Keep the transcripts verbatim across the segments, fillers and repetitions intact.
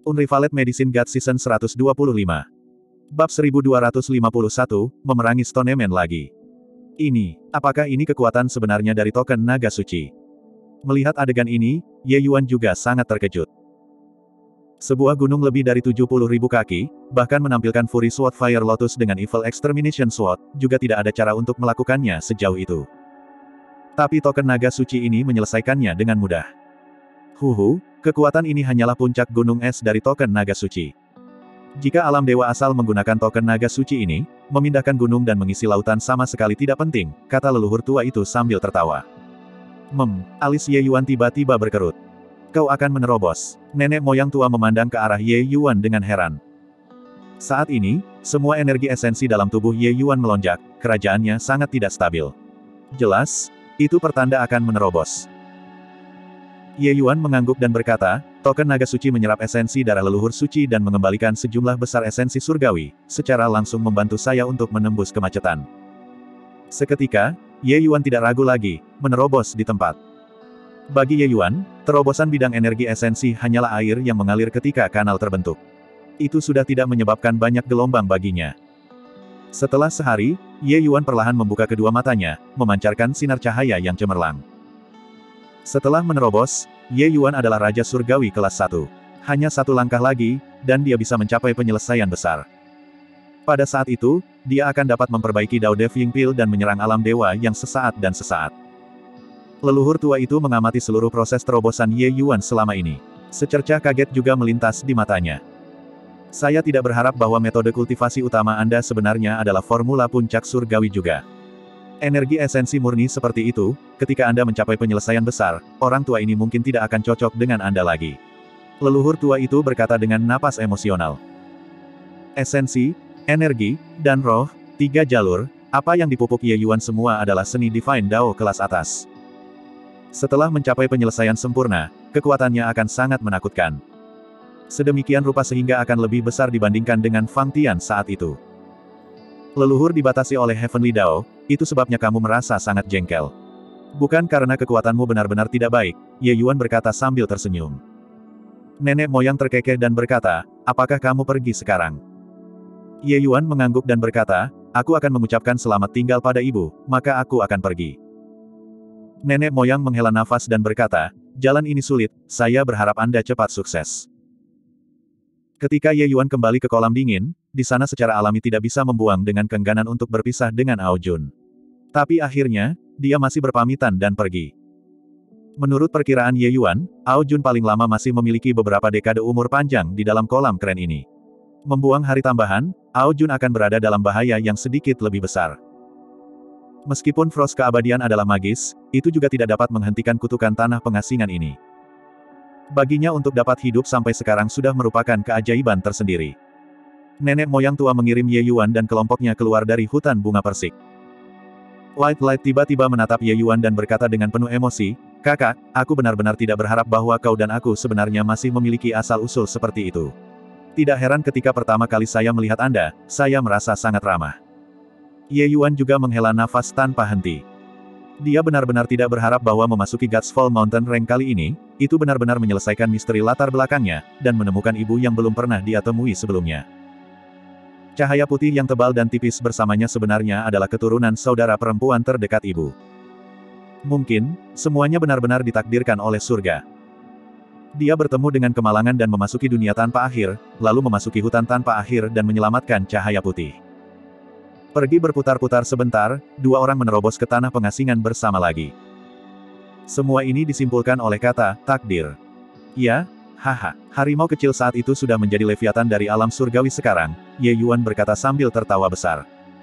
Unrivaled Medicine God Season seratus dua puluh lima. Bab seribu dua ratus lima puluh satu, memerangi Stoneman lagi. Ini, apakah ini kekuatan sebenarnya dari token naga suci? Melihat adegan ini, Ye Yuan juga sangat terkejut. Sebuah gunung lebih dari tujuh puluh ribu kaki, bahkan menampilkan Fury Sword Fire Lotus dengan Evil Extermination Sword, juga tidak ada cara untuk melakukannya sejauh itu. Tapi token naga suci ini menyelesaikannya dengan mudah. Huhu, kekuatan ini hanyalah puncak gunung es dari token naga suci. Jika alam dewa asal menggunakan token naga suci ini, memindahkan gunung dan mengisi lautan sama sekali tidak penting, kata leluhur tua itu sambil tertawa. Mem, alis Ye Yuan tiba-tiba berkerut. Kau akan menerobos. Nenek moyang tua memandang ke arah Ye Yuan dengan heran. Saat ini, semua energi esensi dalam tubuh Ye Yuan melonjak, kerajaannya sangat tidak stabil. Jelas, itu pertanda akan menerobos. Ye Yuan mengangguk dan berkata, token naga suci menyerap esensi darah leluhur suci dan mengembalikan sejumlah besar esensi surgawi, secara langsung membantu saya untuk menembus kemacetan. Seketika, Ye Yuan tidak ragu lagi, menerobos di tempat. Bagi Ye Yuan, terobosan bidang energi esensi hanyalah air yang mengalir ketika kanal terbentuk. Itu sudah tidak menyebabkan banyak gelombang baginya. Setelah sehari, Ye Yuan perlahan membuka kedua matanya, memancarkan sinar cahaya yang cemerlang. Setelah menerobos, Ye Yuan adalah Raja Surgawi kelas satu. Hanya satu langkah lagi, dan dia bisa mencapai penyelesaian besar. Pada saat itu, dia akan dapat memperbaiki Dao Dev Ying Pil dan menyerang alam dewa yang sesaat dan sesaat. Leluhur tua itu mengamati seluruh proses terobosan Ye Yuan selama ini. Secercah kaget juga melintas di matanya. Saya tidak berharap bahwa metode kultivasi utama Anda sebenarnya adalah formula puncak surgawi juga. Energi esensi murni seperti itu, ketika Anda mencapai penyelesaian besar, orang tua ini mungkin tidak akan cocok dengan Anda lagi. Leluhur tua itu berkata dengan napas emosional. Esensi, energi, dan roh, tiga jalur, apa yang dipupuk Ye Yuan semua adalah seni Divine Dao kelas atas. Setelah mencapai penyelesaian sempurna, kekuatannya akan sangat menakutkan. Sedemikian rupa sehingga akan lebih besar dibandingkan dengan Fang Tian saat itu. Leluhur dibatasi oleh Heavenly Dao, itu sebabnya kamu merasa sangat jengkel. Bukan karena kekuatanmu benar-benar tidak baik, Ye Yuan berkata sambil tersenyum. Nenek moyang terkekeh dan berkata, apakah kamu pergi sekarang? Ye Yuan mengangguk dan berkata, aku akan mengucapkan selamat tinggal pada ibu, maka aku akan pergi. Nenek moyang menghela nafas dan berkata, jalan ini sulit, saya berharap Anda cepat sukses. Ketika Ye Yuan kembali ke kolam dingin, di sana secara alami tidak bisa membuang dengan keengganan untuk berpisah dengan Ao Jun. Tapi akhirnya, dia masih berpamitan dan pergi. Menurut perkiraan Ye Yuan, Ao Jun paling lama masih memiliki beberapa dekade umur panjang di dalam kolam keren ini. Membuang hari tambahan, Ao Jun akan berada dalam bahaya yang sedikit lebih besar. Meskipun Frost keabadian adalah magis, itu juga tidak dapat menghentikan kutukan tanah pengasingan ini. Baginya untuk dapat hidup sampai sekarang sudah merupakan keajaiban tersendiri. Nenek moyang tua mengirim Ye Yuan dan kelompoknya keluar dari hutan bunga persik. White Light tiba-tiba menatap Ye Yuan dan berkata dengan penuh emosi, kakak, aku benar-benar tidak berharap bahwa kau dan aku sebenarnya masih memiliki asal-usul seperti itu. Tidak heran ketika pertama kali saya melihat Anda, saya merasa sangat ramah. Ye Yuan juga menghela nafas tanpa henti. Dia benar-benar tidak berharap bahwa memasuki God's Fall Mountain Rank kali ini, itu benar-benar menyelesaikan misteri latar belakangnya, dan menemukan ibu yang belum pernah dia temui sebelumnya. Cahaya putih yang tebal dan tipis bersamanya sebenarnya adalah keturunan saudara perempuan terdekat ibu. Mungkin, semuanya benar-benar ditakdirkan oleh surga. Dia bertemu dengan kemalangan dan memasuki dunia tanpa akhir, lalu memasuki hutan tanpa akhir dan menyelamatkan cahaya putih. Pergi berputar-putar sebentar, dua orang menerobos ke tanah pengasingan bersama lagi. Semua ini disimpulkan oleh kata, takdir. Ya, haha, harimau kecil saat itu sudah menjadi Leviathan dari alam surgawi sekarang, Ye Yuan berkata sambil tertawa besar.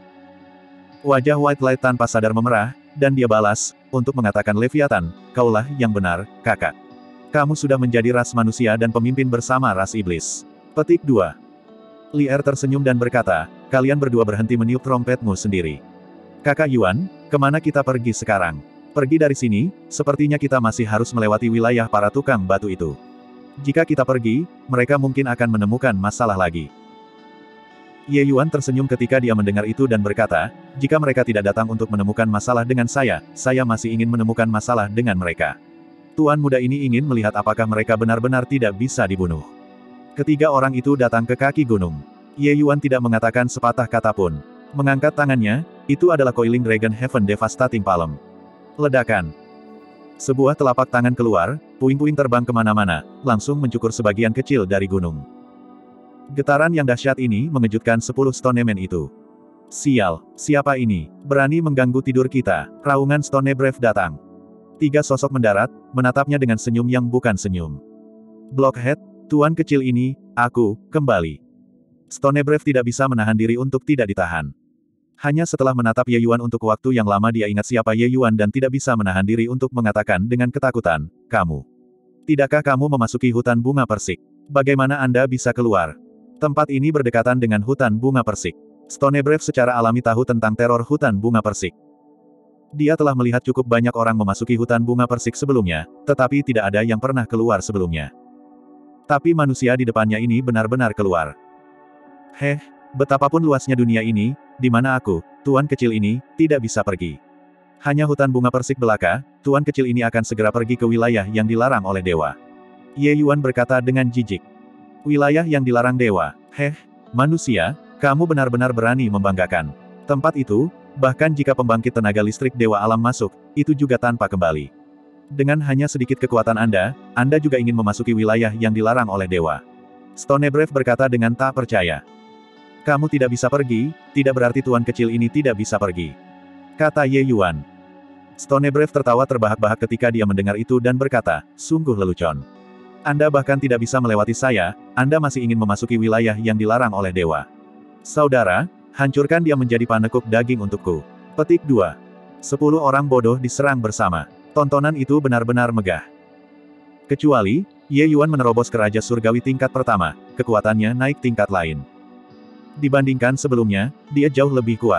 Wajah White Light tanpa sadar memerah, dan dia balas, untuk mengatakan Leviathan, kaulah yang benar, kakak. Kamu sudah menjadi ras manusia dan pemimpin bersama ras iblis. Petik dua. Li Er tersenyum dan berkata, kalian berdua berhenti meniup trompetmu sendiri. Kakak Yuan, kemana kita pergi sekarang? Pergi dari sini, sepertinya kita masih harus melewati wilayah para tukang batu itu. Jika kita pergi, mereka mungkin akan menemukan masalah lagi. Ye Yuan tersenyum ketika dia mendengar itu dan berkata, jika mereka tidak datang untuk menemukan masalah dengan saya, saya masih ingin menemukan masalah dengan mereka. Tuan muda ini ingin melihat apakah mereka benar-benar tidak bisa dibunuh. Ketiga orang itu datang ke kaki gunung. Ye Yuan tidak mengatakan sepatah kata pun. Mengangkat tangannya, itu adalah Coiling Dragon Heaven Devastating Palm. Ledakan. Sebuah telapak tangan keluar, puing-puing terbang kemana-mana, langsung mencukur sebagian kecil dari gunung. Getaran yang dahsyat ini mengejutkan sepuluh Stoneman itu. Sial, siapa ini? Berani mengganggu tidur kita. Raungan Stone Brave datang. Tiga sosok mendarat, menatapnya dengan senyum yang bukan senyum. Blockhead, tuan kecil ini, aku, kembali. Stone Brave tidak bisa menahan diri untuk tidak ditahan. Hanya setelah menatap Ye Yuan untuk waktu yang lama dia ingat siapa Ye Yuan dan tidak bisa menahan diri untuk mengatakan dengan ketakutan, kamu. Tidakkah kamu memasuki hutan bunga persik? Bagaimana Anda bisa keluar? Tempat ini berdekatan dengan hutan bunga persik. Stone Brave secara alami tahu tentang teror hutan bunga persik. Dia telah melihat cukup banyak orang memasuki hutan bunga persik sebelumnya, tetapi tidak ada yang pernah keluar sebelumnya. Tapi manusia di depannya ini benar-benar keluar. Heh, betapapun luasnya dunia ini, di mana aku, tuan kecil ini, tidak bisa pergi. Hanya hutan bunga persik belaka, tuan kecil ini akan segera pergi ke wilayah yang dilarang oleh dewa. Ye Yuan berkata dengan jijik. Wilayah yang dilarang dewa, heh, manusia, kamu benar-benar berani membanggakan. Tempat itu, bahkan jika pembangkit tenaga listrik dewa alam masuk, itu juga tanpa kembali. Dengan hanya sedikit kekuatan Anda, Anda juga ingin memasuki wilayah yang dilarang oleh dewa. Stone Brave berkata dengan tak percaya. Kamu tidak bisa pergi, tidak berarti tuan kecil ini tidak bisa pergi. Kata Ye Yuan. Stone Brave tertawa terbahak-bahak ketika dia mendengar itu dan berkata, sungguh lelucon. Anda bahkan tidak bisa melewati saya, Anda masih ingin memasuki wilayah yang dilarang oleh dewa. Saudara, hancurkan dia menjadi panekuk daging untukku. Petik dua. Sepuluh orang bodoh diserang bersama. Tontonan itu benar-benar megah. Kecuali, Ye Yuan menerobos ke Raja Surgawi tingkat pertama, kekuatannya naik tingkat lain. Dibandingkan sebelumnya, dia jauh lebih kuat.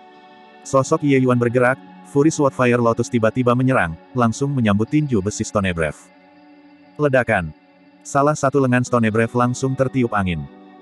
Sosok Ye Yuan bergerak, Fury Sword Fire Lotus tiba-tiba menyerang, langsung menyambut tinju besi Stone Brave. Ledakan. Salah satu lengan Stone Brave langsung tertiup angin.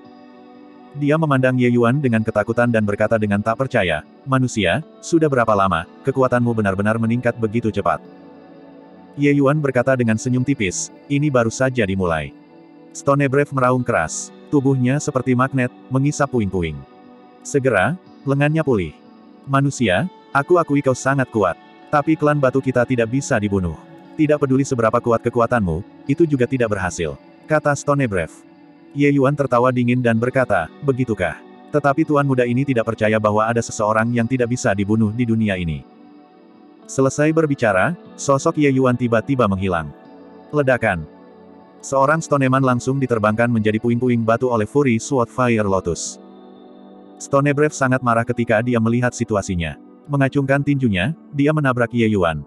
Dia memandang Ye Yuan dengan ketakutan dan berkata dengan tak percaya, manusia, sudah berapa lama, kekuatanmu benar-benar meningkat begitu cepat. Ye Yuan berkata dengan senyum tipis, ini baru saja dimulai. Stone Brave meraung keras, tubuhnya seperti magnet, mengisap puing-puing. Segera, lengannya pulih. Manusia, aku akui kau sangat kuat. Tapi klan batu kita tidak bisa dibunuh. Tidak peduli seberapa kuat kekuatanmu, itu juga tidak berhasil. Kata Stone Brave. Ye Yuan tertawa dingin dan berkata, begitukah? Tetapi tuan muda ini tidak percaya bahwa ada seseorang yang tidak bisa dibunuh di dunia ini. Selesai berbicara, sosok Ye Yuan tiba-tiba menghilang. Ledakan. Seorang Stoneman langsung diterbangkan menjadi puing-puing batu oleh Fury Sword Fire Lotus. Stone Brave sangat marah ketika dia melihat situasinya. Mengacungkan tinjunya, dia menabrak Ye Yuan.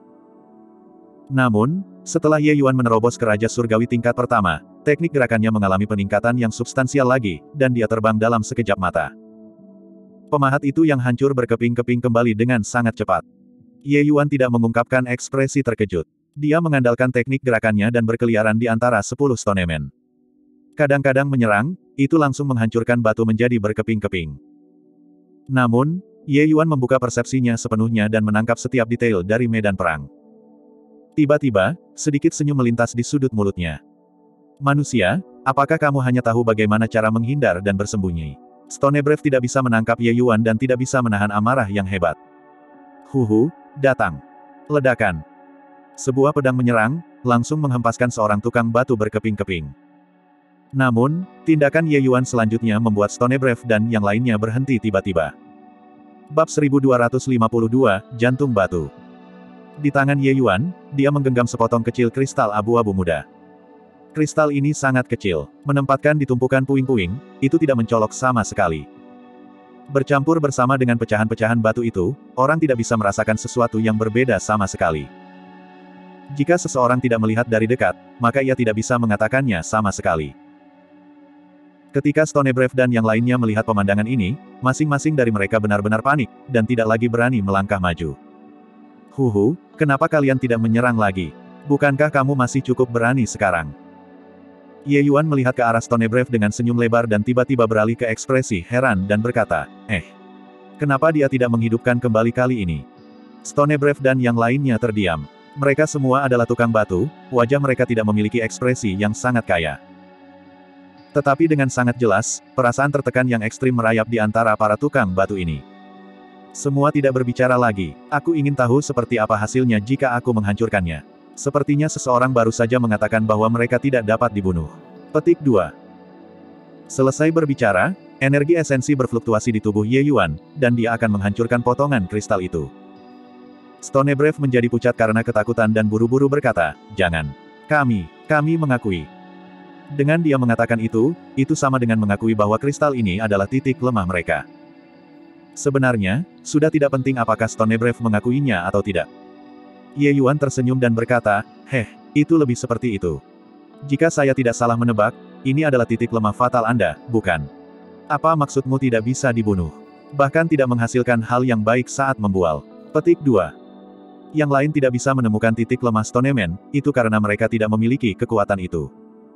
Namun, setelah Ye Yuan menerobos ke Raja Surgawi tingkat pertama, teknik gerakannya mengalami peningkatan yang substansial lagi, dan dia terbang dalam sekejap mata. Pemahat itu yang hancur berkeping-keping kembali dengan sangat cepat. Ye Yuan tidak mengungkapkan ekspresi terkejut. Dia mengandalkan teknik gerakannya dan berkeliaran di antara sepuluh Stoneman. Kadang-kadang menyerang, itu langsung menghancurkan batu menjadi berkeping-keping. Namun, Ye Yuan membuka persepsinya sepenuhnya dan menangkap setiap detail dari medan perang. Tiba-tiba, sedikit senyum melintas di sudut mulutnya. Manusia, apakah kamu hanya tahu bagaimana cara menghindar dan bersembunyi? Stone Brave tidak bisa menangkap Ye Yuan dan tidak bisa menahan amarah yang hebat. Huhu, datang. Ledakan. Sebuah pedang menyerang, langsung menghempaskan seorang tukang batu berkeping-keping. Namun, tindakan Ye Yuan selanjutnya membuat Stone Brave dan yang lainnya berhenti tiba-tiba. Bab seribu dua ratus lima puluh dua, Jantung Batu. Di tangan Ye Yuan, dia menggenggam sepotong kecil kristal abu-abu muda. Kristal ini sangat kecil, menempatkan di tumpukan puing-puing, itu tidak mencolok sama sekali. Bercampur bersama dengan pecahan-pecahan batu itu, orang tidak bisa merasakan sesuatu yang berbeda sama sekali. Jika seseorang tidak melihat dari dekat, maka ia tidak bisa mengatakannya sama sekali. Ketika Stone Brave dan yang lainnya melihat pemandangan ini, masing-masing dari mereka benar-benar panik, dan tidak lagi berani melangkah maju. Huhu, kenapa kalian tidak menyerang lagi? Bukankah kamu masih cukup berani sekarang? Ye Yuan melihat ke arah Stone Brave dengan senyum lebar dan tiba-tiba beralih ke ekspresi heran dan berkata, eh, kenapa dia tidak menghidupkan kembali kali ini? Stone Brave dan yang lainnya terdiam. Mereka semua adalah tukang batu, wajah mereka tidak memiliki ekspresi yang sangat kaya. Tetapi dengan sangat jelas, perasaan tertekan yang ekstrim merayap di antara para tukang batu ini. Semua tidak berbicara lagi. Aku ingin tahu seperti apa hasilnya jika aku menghancurkannya. Sepertinya seseorang baru saja mengatakan bahwa mereka tidak dapat dibunuh. Petik dua. Selesai berbicara, energi esensi berfluktuasi di tubuh Ye Yuan, dan dia akan menghancurkan potongan kristal itu. Stone Brave menjadi pucat karena ketakutan dan buru-buru berkata, "Jangan. Kami, kami mengakui." Dengan dia mengatakan itu, itu sama dengan mengakui bahwa kristal ini adalah titik lemah mereka. Sebenarnya, sudah tidak penting apakah Stone Brave mengakuinya atau tidak. Ye Yuan tersenyum dan berkata, "Heh, itu lebih seperti itu. Jika saya tidak salah menebak, ini adalah titik lemah fatal Anda, bukan? Apa maksudmu tidak bisa dibunuh? Bahkan tidak menghasilkan hal yang baik saat membual." Petik dua. Yang lain tidak bisa menemukan titik lemah Stone Man, itu karena mereka tidak memiliki kekuatan itu.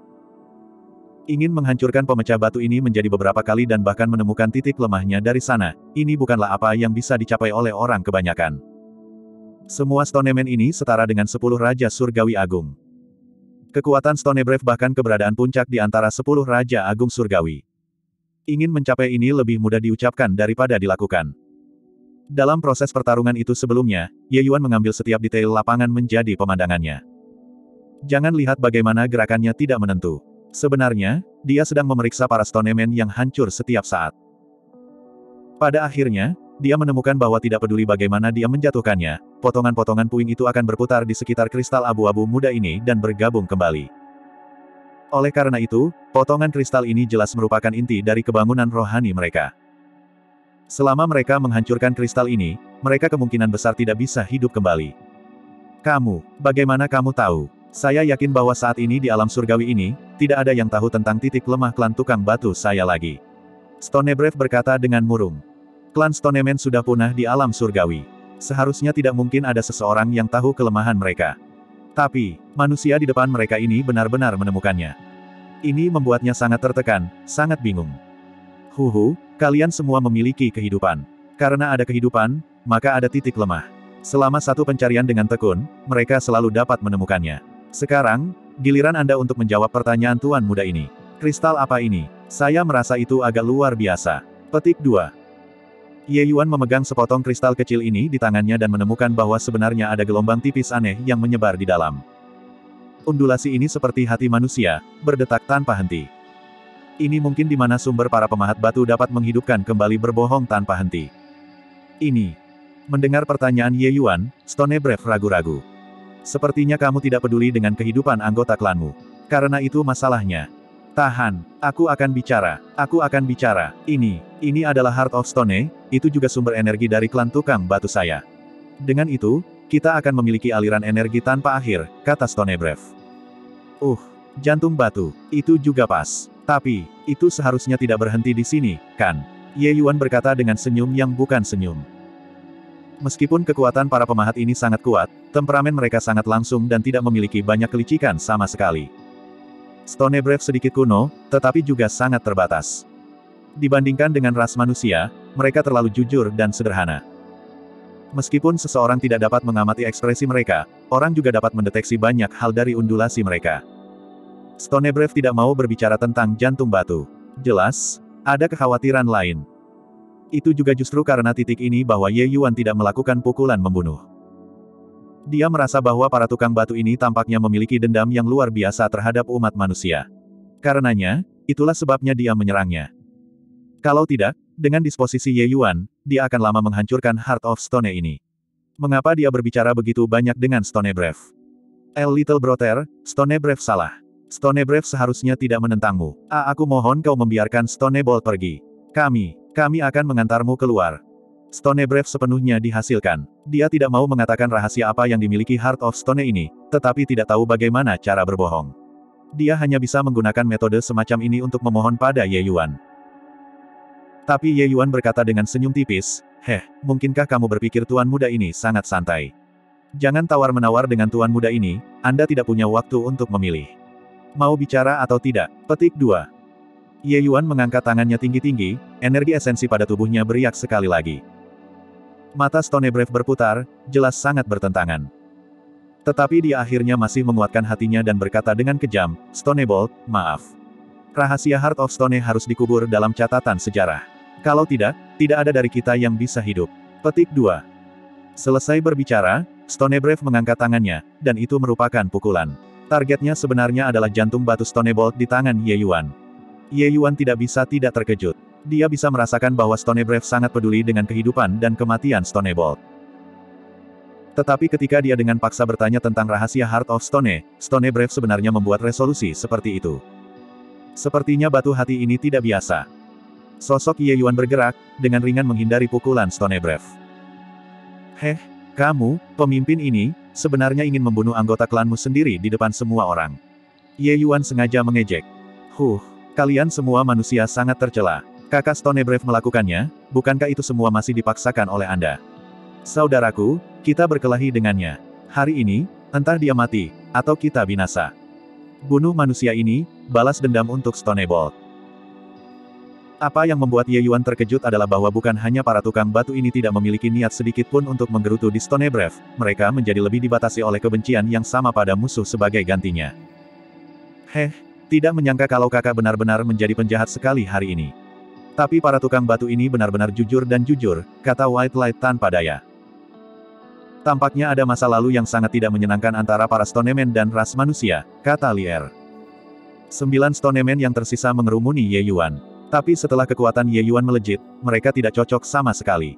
Ingin menghancurkan pemecah batu ini menjadi beberapa kali dan bahkan menemukan titik lemahnya dari sana, ini bukanlah apa yang bisa dicapai oleh orang kebanyakan. Semua Stone Man ini setara dengan sepuluh Raja Surgawi Agung. Kekuatan Stone Brave bahkan keberadaan puncak di antara sepuluh Raja Agung Surgawi. Ingin mencapai ini lebih mudah diucapkan daripada dilakukan. Dalam proses pertarungan itu sebelumnya, Ye Yuan mengambil setiap detail lapangan menjadi pemandangannya. Jangan lihat bagaimana gerakannya tidak menentu. Sebenarnya, dia sedang memeriksa para Stone Man yang hancur setiap saat. Pada akhirnya, dia menemukan bahwa tidak peduli bagaimana dia menjatuhkannya, potongan-potongan puing itu akan berputar di sekitar kristal abu-abu muda ini dan bergabung kembali. Oleh karena itu, potongan kristal ini jelas merupakan inti dari kebangunan rohani mereka. Selama mereka menghancurkan kristal ini, mereka kemungkinan besar tidak bisa hidup kembali. Kamu, bagaimana kamu tahu? Saya yakin bahwa saat ini di alam surgawi ini, tidak ada yang tahu tentang titik lemah klan tukang batu saya lagi. Stone Brave berkata dengan murung. Klan Stone Man sudah punah di alam surgawi. Seharusnya tidak mungkin ada seseorang yang tahu kelemahan mereka. Tapi, manusia di depan mereka ini benar-benar menemukannya. Ini membuatnya sangat tertekan, sangat bingung. Huhu, kalian semua memiliki kehidupan. Karena ada kehidupan, maka ada titik lemah. Selama satu pencarian dengan tekun, mereka selalu dapat menemukannya. Sekarang, giliran Anda untuk menjawab pertanyaan tuan muda ini. Kristal apa ini? Saya merasa itu agak luar biasa. Petik dua. Ye Yuan memegang sepotong kristal kecil ini di tangannya dan menemukan bahwa sebenarnya ada gelombang tipis aneh yang menyebar di dalam. Undulasi ini seperti hati manusia, berdetak tanpa henti. Ini mungkin di mana sumber para pemahat batu dapat menghidupkan kembali berbohong tanpa henti. Ini. Mendengar pertanyaan Ye Yuan, Stone Brave ragu-ragu. Sepertinya kamu tidak peduli dengan kehidupan anggota klanmu. Karena itu masalahnya. Tahan, aku akan bicara, aku akan bicara. Ini, ini adalah Heart of Stone, itu juga sumber energi dari klan tukang batu saya. Dengan itu, kita akan memiliki aliran energi tanpa akhir, kata Stone Brave. Uh, jantung batu, itu juga pas. Tapi, itu seharusnya tidak berhenti di sini, kan? Ye Yuan berkata dengan senyum yang bukan senyum. Meskipun kekuatan para pemahat ini sangat kuat, temperamen mereka sangat langsung dan tidak memiliki banyak kelicikan sama sekali. Stone Brave sedikit kuno, tetapi juga sangat terbatas. Dibandingkan dengan ras manusia, mereka terlalu jujur dan sederhana. Meskipun seseorang tidak dapat mengamati ekspresi mereka, orang juga dapat mendeteksi banyak hal dari undulasi mereka. Stone Brave tidak mau berbicara tentang jantung batu. Jelas, ada kekhawatiran lain. Itu juga justru karena titik ini bahwa Ye Yuan tidak melakukan pukulan membunuh. Dia merasa bahwa para tukang batu ini tampaknya memiliki dendam yang luar biasa terhadap umat manusia. Karenanya, itulah sebabnya dia menyerangnya. Kalau tidak, dengan disposisi Ye Yuan, dia akan lama menghancurkan Heart of Stone ini. Mengapa dia berbicara begitu banyak dengan Stone Brave? El Little Brother, Stone Brave salah. Stone Brave seharusnya tidak menentangmu. Ah, aku mohon kau membiarkan Stone Bolt pergi. Kami, kami akan mengantarmu keluar. Stone Brave sepenuhnya dihasilkan. Dia tidak mau mengatakan rahasia apa yang dimiliki Heart of Stone ini, tetapi tidak tahu bagaimana cara berbohong. Dia hanya bisa menggunakan metode semacam ini untuk memohon pada Ye Yuan. Tapi Ye Yuan berkata dengan senyum tipis, "Heh, mungkinkah kamu berpikir tuan muda ini sangat santai? Jangan tawar-menawar dengan tuan muda ini, Anda tidak punya waktu untuk memilih. Mau bicara atau tidak?" Petik dua. Ye Yuan mengangkat tangannya tinggi-tinggi, energi esensi pada tubuhnya beriak sekali lagi. Mata Stone Brave berputar, jelas sangat bertentangan. Tetapi dia akhirnya masih menguatkan hatinya dan berkata dengan kejam, "Stone Bolt, maaf. Rahasia Heart of Stone harus dikubur dalam catatan sejarah. Kalau tidak, tidak ada dari kita yang bisa hidup. Petik dua. Selesai berbicara, Stonebrave mengangkat tangannya, dan itu merupakan pukulan. Targetnya sebenarnya adalah jantung batu Stonebolt di tangan Ye Yuan. Ye Yuan tidak bisa tidak terkejut. Dia bisa merasakan bahwa Stonebrave sangat peduli dengan kehidupan dan kematian Stonebolt. Tetapi ketika dia dengan paksa bertanya tentang rahasia Heart of Stone, Stonebrave sebenarnya membuat resolusi seperti itu. Sepertinya batu hati ini tidak biasa. Sosok Ye Yuan bergerak, dengan ringan menghindari pukulan Stonebrave. Heh, kamu, pemimpin ini, sebenarnya ingin membunuh anggota klanmu sendiri di depan semua orang. Ye Yuan sengaja mengejek. Huh, kalian semua manusia sangat tercela. Kakak Stonebrave melakukannya, bukankah itu semua masih dipaksakan oleh Anda? Saudaraku, kita berkelahi dengannya. Hari ini, entah dia mati, atau kita binasa. Bunuh manusia ini, balas dendam untuk Stonebolt. Apa yang membuat Ye Yuan terkejut adalah bahwa bukan hanya para tukang batu ini tidak memiliki niat sedikit pun untuk menggerutu di Stonebrave, mereka menjadi lebih dibatasi oleh kebencian yang sama pada musuh sebagai gantinya. Heh, tidak menyangka kalau kakak benar-benar menjadi penjahat sekali hari ini. Tapi para tukang batu ini benar-benar jujur dan jujur, kata White Light tanpa daya. Tampaknya ada masa lalu yang sangat tidak menyenangkan antara para Stoneman dan ras manusia, kata Lier. Sembilan Stoneman yang tersisa mengerumuni Ye Yuan. Tapi setelah kekuatan Ye Yuan melejit, mereka tidak cocok sama sekali.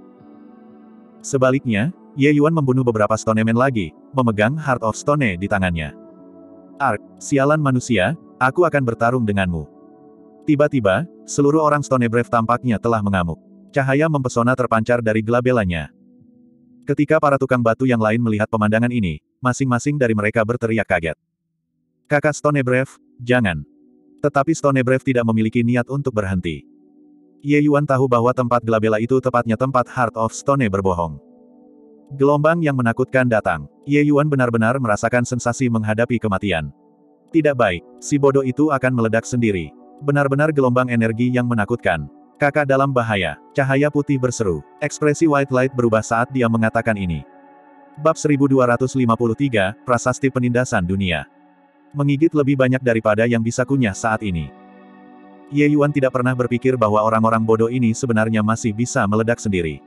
Sebaliknya, Ye Yuan membunuh beberapa Stoneman lagi, memegang Heart of Stone di tangannya. Ark, sialan manusia, aku akan bertarung denganmu. Tiba-tiba, seluruh orang Stonebrave tampaknya telah mengamuk. Cahaya mempesona terpancar dari gelabelanya. Ketika para tukang batu yang lain melihat pemandangan ini, masing-masing dari mereka berteriak kaget. Kakak Stonebrave, jangan. Tetapi Stonebrave tidak memiliki niat untuk berhenti. Ye Yuan tahu bahwa tempat gelabela itu tepatnya tempat Heart of Stone berbohong. Gelombang yang menakutkan datang. Ye Yuan benar-benar merasakan sensasi menghadapi kematian. Tidak baik, si bodoh itu akan meledak sendiri. Benar-benar gelombang energi yang menakutkan. Kakak dalam bahaya. Cahaya putih berseru. Ekspresi White Light berubah saat dia mengatakan ini. Bab seribu dua ratus lima puluh tiga, Prasasti Penindasan Dunia. Menggigit lebih banyak daripada yang bisa kunyah saat ini. Ye Yuan tidak pernah berpikir bahwa orang-orang bodoh ini sebenarnya masih bisa meledak sendiri.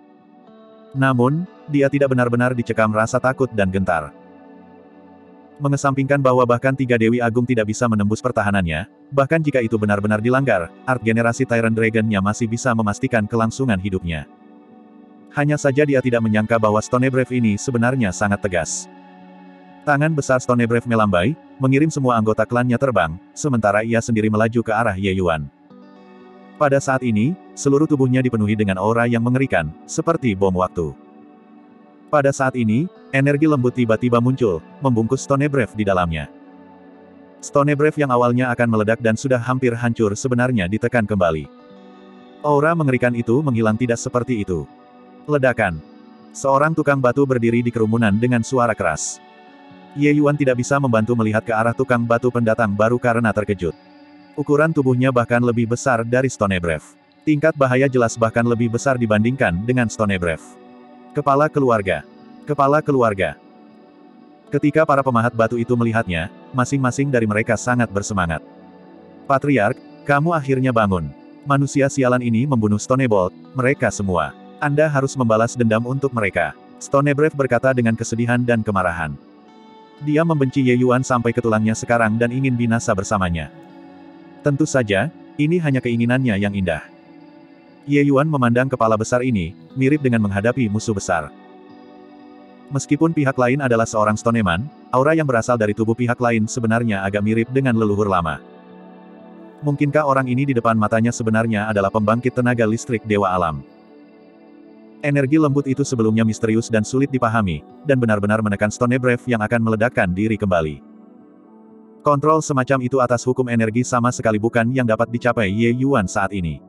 Namun, dia tidak benar-benar dicekam rasa takut dan gentar. Mengesampingkan bahwa bahkan tiga Dewi Agung tidak bisa menembus pertahanannya, bahkan jika itu benar-benar dilanggar, art generasi Tyrant Dragon-nya masih bisa memastikan kelangsungan hidupnya. Hanya saja dia tidak menyangka bahwa Stonebrave ini sebenarnya sangat tegas. Tangan besar Stonebrave melambai, mengirim semua anggota klannya terbang, sementara ia sendiri melaju ke arah Ye Yuan. Pada saat ini, seluruh tubuhnya dipenuhi dengan aura yang mengerikan, seperti bom waktu. Pada saat ini, energi lembut tiba-tiba muncul, membungkus Stonebrave di dalamnya. Stonebrave yang awalnya akan meledak dan sudah hampir hancur sebenarnya ditekan kembali. Aura mengerikan itu menghilang tidak seperti itu. Ledakan. Seorang tukang batu berdiri di kerumunan dengan suara keras. Ye Yuan tidak bisa membantu melihat ke arah tukang batu pendatang baru karena terkejut. Ukuran tubuhnya bahkan lebih besar dari Stonebrave. Tingkat bahaya jelas bahkan lebih besar dibandingkan dengan Stonebrave. Kepala keluarga. Kepala keluarga. Ketika para pemahat batu itu melihatnya, masing-masing dari mereka sangat bersemangat. Patriark, kamu akhirnya bangun. Manusia sialan ini membunuh Stonebolt, mereka semua. Anda harus membalas dendam untuk mereka. Stonebrave berkata dengan kesedihan dan kemarahan. Dia membenci Ye Yuan sampai ke tulangnya sekarang dan ingin binasa bersamanya. Tentu saja, ini hanya keinginannya yang indah. Ye Yuan memandang kepala besar ini, mirip dengan menghadapi musuh besar. Meskipun pihak lain adalah seorang Stoneman, aura yang berasal dari tubuh pihak lain sebenarnya agak mirip dengan leluhur lama. Mungkinkah orang ini di depan matanya sebenarnya adalah pembangkit tenaga listrik Dewa Alam? Energi lembut itu sebelumnya misterius dan sulit dipahami, dan benar-benar menekan Stonebrave yang akan meledakkan diri kembali. Kontrol semacam itu atas hukum energi sama sekali bukan yang dapat dicapai Ye Yuan saat ini.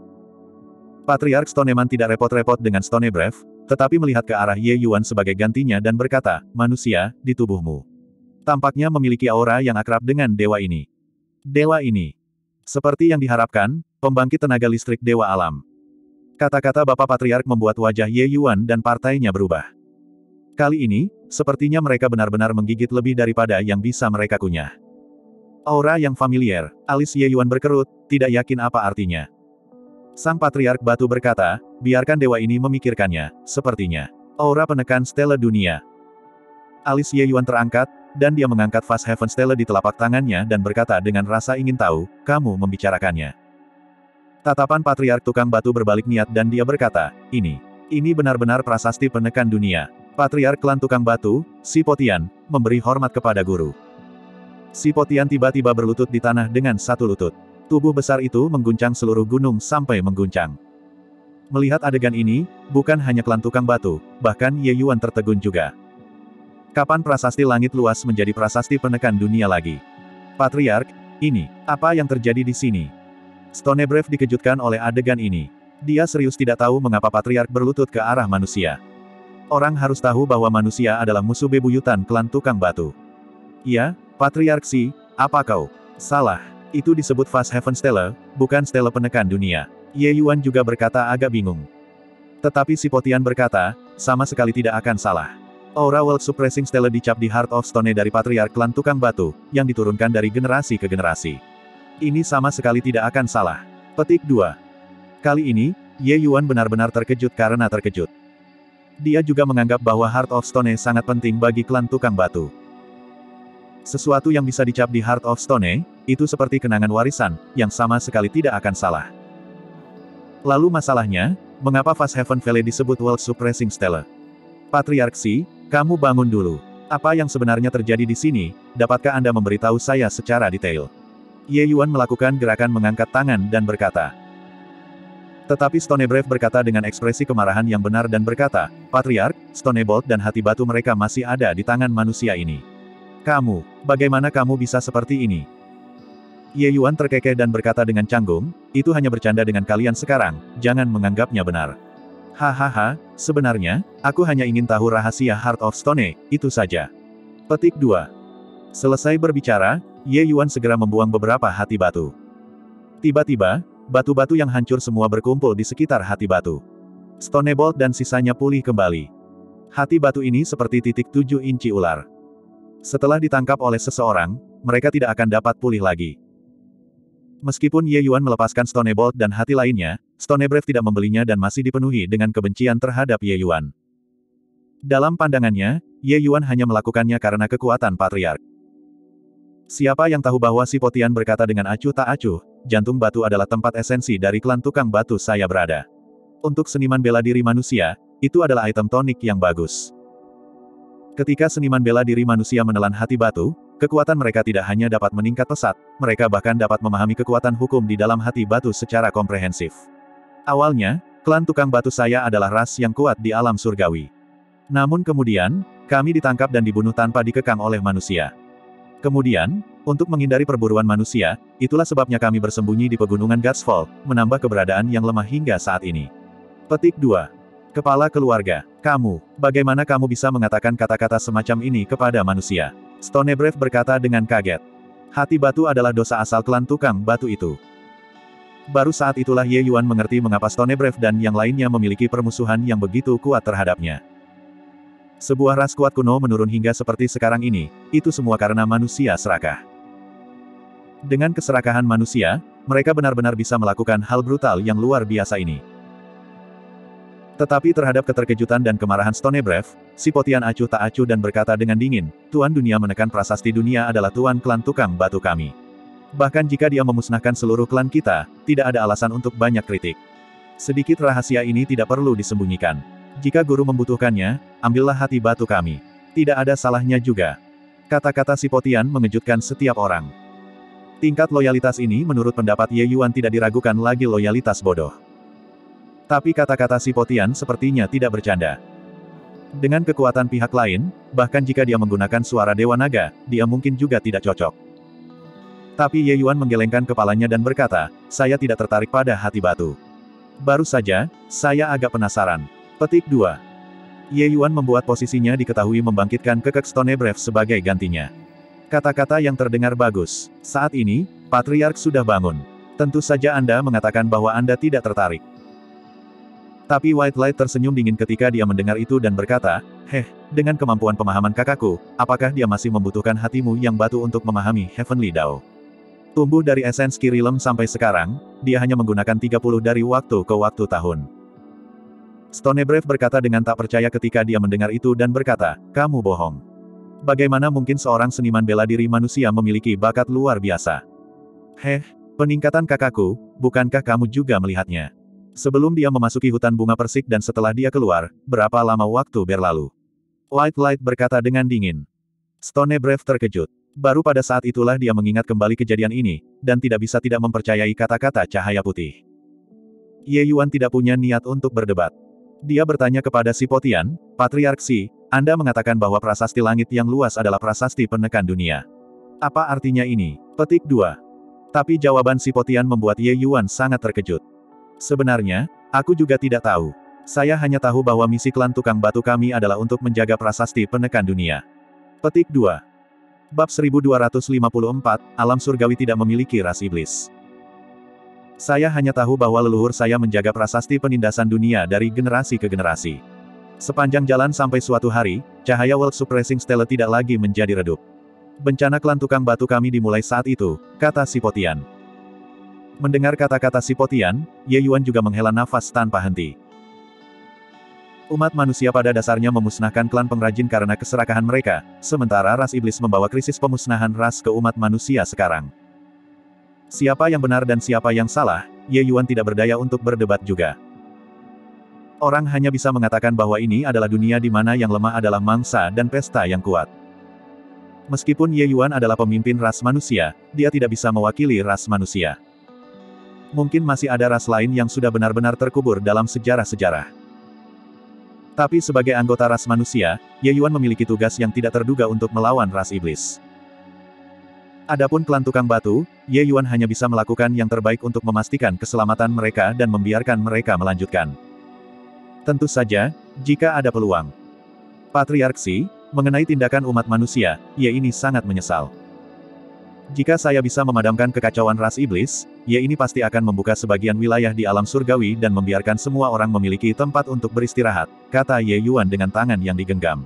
Patriark Stoneman tidak repot-repot dengan Stonebrave, tetapi melihat ke arah Ye Yuan sebagai gantinya dan berkata, manusia, di tubuhmu. Tampaknya memiliki aura yang akrab dengan dewa ini. Dewa ini. Seperti yang diharapkan, pembangkit tenaga listrik Dewa Alam. Kata-kata Bapak Patriark membuat wajah Ye Yuan dan partainya berubah. Kali ini, sepertinya mereka benar-benar menggigit lebih daripada yang bisa mereka kunyah. Aura yang familiar, alis Ye Yuan berkerut, tidak yakin apa artinya. Sang Patriark Batu berkata, biarkan dewa ini memikirkannya, sepertinya. Aura penekan stela dunia. Alis Ye Yuan terangkat, dan dia mengangkat Fast Heaven Stele di telapak tangannya dan berkata dengan rasa ingin tahu, kamu membicarakannya. Tatapan Patriark Tukang Batu berbalik niat dan dia berkata, ini, ini benar-benar prasasti penekan dunia. Patriark Klan Tukang Batu, Si Potian, memberi hormat kepada guru. Si Potian tiba-tiba berlutut di tanah dengan satu lutut. Tubuh besar itu mengguncang seluruh gunung sampai mengguncang. Melihat adegan ini, bukan hanya Klan Tukang Batu, bahkan Ye Yuan tertegun juga. Kapan prasasti langit luas menjadi prasasti penekan dunia lagi? Patriark, ini, apa yang terjadi di sini? Stonebrave dikejutkan oleh adegan ini. Dia serius tidak tahu mengapa Patriark berlutut ke arah manusia. Orang harus tahu bahwa manusia adalah musuh bebuyutan Klan Tukang Batu. Ya, Patriark Si, apa kau? Salah, itu disebut Fast Heaven Stele, bukan stele penekan dunia. Ye Yuan juga berkata agak bingung. Tetapi Si Potian berkata, sama sekali tidak akan salah. Aura World Suppressing Stele dicap di Heart of Stone dari Patriark Klan Tukang Batu, yang diturunkan dari generasi ke generasi. Ini sama sekali tidak akan salah. Petik dua. Kali ini, Ye Yuan benar-benar terkejut karena terkejut. Dia juga menganggap bahwa Heart of Stone sangat penting bagi Klan Tukang Batu. Sesuatu yang bisa dicap di Heart of Stone, itu seperti kenangan warisan, yang sama sekali tidak akan salah. Lalu masalahnya, mengapa Fast Heaven Valley disebut World Suppressing Stele? Patriark Si, kamu bangun dulu. Apa yang sebenarnya terjadi di sini, dapatkah Anda memberitahu saya secara detail? Ye Yuan melakukan gerakan mengangkat tangan dan berkata. Tetapi Stonebrave berkata dengan ekspresi kemarahan yang benar dan berkata, Patriark, Stonebolt dan hati batu mereka masih ada di tangan manusia ini. Kamu, bagaimana kamu bisa seperti ini? Ye Yuan terkekeh dan berkata dengan canggung, itu hanya bercanda dengan kalian sekarang, jangan menganggapnya benar. Hahaha, sebenarnya, aku hanya ingin tahu rahasia Heart of Stone, itu saja. Petik dua. Selesai berbicara, Ye Yuan segera membuang beberapa hati batu. Tiba-tiba, batu-batu yang hancur semua berkumpul di sekitar hati batu. Stonebolt dan sisanya pulih kembali. Hati batu ini seperti titik tujuh inci ular. Setelah ditangkap oleh seseorang, mereka tidak akan dapat pulih lagi. Meskipun Ye Yuan melepaskan Stonebolt dan hati lainnya, Stonebrave tidak membelinya dan masih dipenuhi dengan kebencian terhadap Ye Yuan. Dalam pandangannya, Ye Yuan hanya melakukannya karena kekuatan Patriark. Siapa yang tahu bahwa Si Potian berkata dengan acuh tak acuh, jantung batu adalah tempat esensi dari Klan Tukang Batu saya berada. Untuk seniman bela diri manusia, itu adalah item tonik yang bagus. Ketika seniman bela diri manusia menelan hati batu, kekuatan mereka tidak hanya dapat meningkat pesat, mereka bahkan dapat memahami kekuatan hukum di dalam hati batu secara komprehensif. Awalnya, Klan Tukang Batu saya adalah ras yang kuat di alam surgawi. Namun kemudian, kami ditangkap dan dibunuh tanpa dikekang oleh manusia. Kemudian, untuk menghindari perburuan manusia, itulah sebabnya kami bersembunyi di pegunungan Godsfall, menambah keberadaan yang lemah hingga saat ini. Petik dua. Kepala keluarga, kamu, bagaimana kamu bisa mengatakan kata-kata semacam ini kepada manusia? Stonebrave berkata dengan kaget. Hati batu adalah dosa asal Klan Tukang Batu itu. Baru saat itulah Ye Yuan mengerti mengapa Stonebrave dan yang lainnya memiliki permusuhan yang begitu kuat terhadapnya. Sebuah ras kuat kuno menurun hingga seperti sekarang ini, itu semua karena manusia serakah. Dengan keserakahan manusia, mereka benar-benar bisa melakukan hal brutal yang luar biasa ini. Tetapi terhadap keterkejutan dan kemarahan Stonebrave, Si Potian acuh tak acuh dan berkata dengan dingin, Tuan Dunia menekan prasasti dunia adalah Tuan Klan Tukang Batu kami. Bahkan jika dia memusnahkan seluruh klan kita, tidak ada alasan untuk banyak kritik. Sedikit rahasia ini tidak perlu disembunyikan. Jika guru membutuhkannya, ambillah hati batu kami. Tidak ada salahnya juga. Kata-kata Si Potian mengejutkan setiap orang. Tingkat loyalitas ini menurut pendapat Ye Yuan tidak diragukan lagi loyalitas bodoh. Tapi kata-kata Si Potian sepertinya tidak bercanda. Dengan kekuatan pihak lain, bahkan jika dia menggunakan suara Dewa Naga, dia mungkin juga tidak cocok. Tapi Ye Yuan menggelengkan kepalanya dan berkata, saya tidak tertarik pada hati batu. Baru saja, saya agak penasaran. Petik dua. Ye Yuan membuat posisinya diketahui membangkitkan kekek Stonebrave sebagai gantinya. Kata-kata yang terdengar bagus. Saat ini, Patriark sudah bangun. Tentu saja Anda mengatakan bahwa Anda tidak tertarik. Tapi White Light tersenyum dingin ketika dia mendengar itu dan berkata, Heh, dengan kemampuan pemahaman kakakku, apakah dia masih membutuhkan hatimu yang batu untuk memahami Heavenly Dao? Tumbuh dari esens Kirilem sampai sekarang, dia hanya menggunakan tiga puluh dari waktu ke waktu tahun. Stonebrave berkata dengan tak percaya ketika dia mendengar itu dan berkata, kamu bohong. Bagaimana mungkin seorang seniman bela diri manusia memiliki bakat luar biasa? Heh, peningkatan kakakku, bukankah kamu juga melihatnya? Sebelum dia memasuki hutan bunga persik dan setelah dia keluar, berapa lama waktu berlalu? White Light berkata dengan dingin. Stonebrave terkejut. Baru pada saat itulah dia mengingat kembali kejadian ini, dan tidak bisa tidak mempercayai kata-kata cahaya putih. Ye Yuan tidak punya niat untuk berdebat. Dia bertanya kepada si Potian, Patriark Si, Anda mengatakan bahwa prasasti langit yang luas adalah prasasti penekan dunia. Apa artinya ini? Petik dua. Tapi jawaban si Potian membuat Ye Yuan sangat terkejut. Sebenarnya, aku juga tidak tahu. Saya hanya tahu bahwa misi klan tukang batu kami adalah untuk menjaga prasasti penekan dunia. Petik dua. Bab seribu dua ratus lima puluh empat, Alam Surgawi tidak memiliki ras iblis. Saya hanya tahu bahwa leluhur saya menjaga prasasti penindasan dunia dari generasi ke generasi. Sepanjang jalan sampai suatu hari, cahaya World Suppressing Stele tidak lagi menjadi redup. Bencana klan tukang batu kami dimulai saat itu, kata si Potian. Mendengar kata-kata si Potian, Ye Yuan juga menghela nafas tanpa henti. Umat manusia pada dasarnya memusnahkan klan pengrajin karena keserakahan mereka, sementara ras iblis membawa krisis pemusnahan ras ke umat manusia sekarang. Siapa yang benar dan siapa yang salah, Ye Yuan tidak berdaya untuk berdebat juga. Orang hanya bisa mengatakan bahwa ini adalah dunia di mana yang lemah adalah mangsa dan pesta yang kuat. Meskipun Ye Yuan adalah pemimpin ras manusia, dia tidak bisa mewakili ras manusia. Mungkin masih ada ras lain yang sudah benar-benar terkubur dalam sejarah-sejarah. Tapi sebagai anggota ras manusia, Ye Yuan memiliki tugas yang tidak terduga untuk melawan ras iblis. Adapun klan tukang batu, Ye Yuan hanya bisa melakukan yang terbaik untuk memastikan keselamatan mereka dan membiarkan mereka melanjutkan. Tentu saja, jika ada peluang. Patriark Si, mengenai tindakan umat manusia, Ye ini sangat menyesal. Jika saya bisa memadamkan kekacauan ras iblis, Ye ini pasti akan membuka sebagian wilayah di alam surgawi dan membiarkan semua orang memiliki tempat untuk beristirahat, kata Ye Yuan dengan tangan yang digenggam.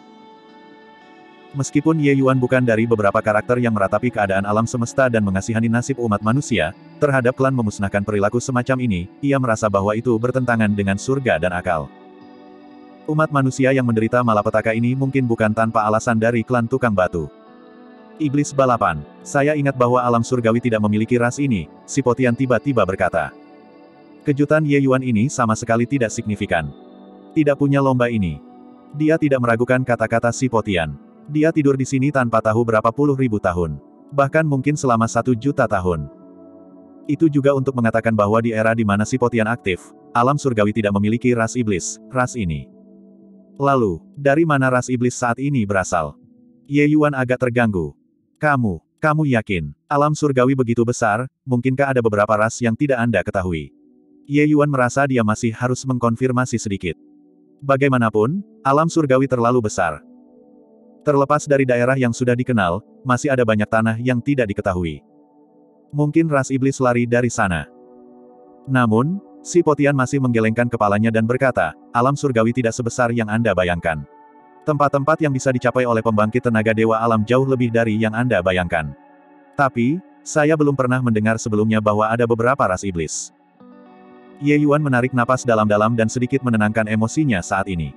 Meskipun Ye Yuan bukan dari beberapa karakter yang meratapi keadaan alam semesta dan mengasihani nasib umat manusia, terhadap klan memusnahkan perilaku semacam ini, ia merasa bahwa itu bertentangan dengan surga dan akal. Umat manusia yang menderita malapetaka ini mungkin bukan tanpa alasan dari klan tukang batu. Iblis balapan. Saya ingat bahwa alam surgawi tidak memiliki ras ini, si Potian tiba-tiba berkata. Kejutan Ye Yuan ini sama sekali tidak signifikan. Tidak punya lomba ini. Dia tidak meragukan kata-kata si Potian. Dia tidur di sini tanpa tahu berapa puluh ribu tahun. Bahkan mungkin selama satu juta tahun. Itu juga untuk mengatakan bahwa di era di mana si Potian aktif, alam surgawi tidak memiliki ras iblis, ras ini. Lalu, dari mana ras iblis saat ini berasal? Ye Yuan agak terganggu. Kamu, kamu yakin, alam surgawi begitu besar, mungkinkah ada beberapa ras yang tidak Anda ketahui? Ye Yuan merasa dia masih harus mengkonfirmasi sedikit. Bagaimanapun, alam surgawi terlalu besar. Terlepas dari daerah yang sudah dikenal, masih ada banyak tanah yang tidak diketahui. Mungkin ras iblis lari dari sana. Namun, si Potian masih menggelengkan kepalanya dan berkata, alam surgawi tidak sebesar yang Anda bayangkan. Tempat-tempat yang bisa dicapai oleh pembangkit tenaga dewa alam jauh lebih dari yang Anda bayangkan. Tapi, saya belum pernah mendengar sebelumnya bahwa ada beberapa ras iblis. Ye Yuan menarik napas dalam-dalam dan sedikit menenangkan emosinya saat ini.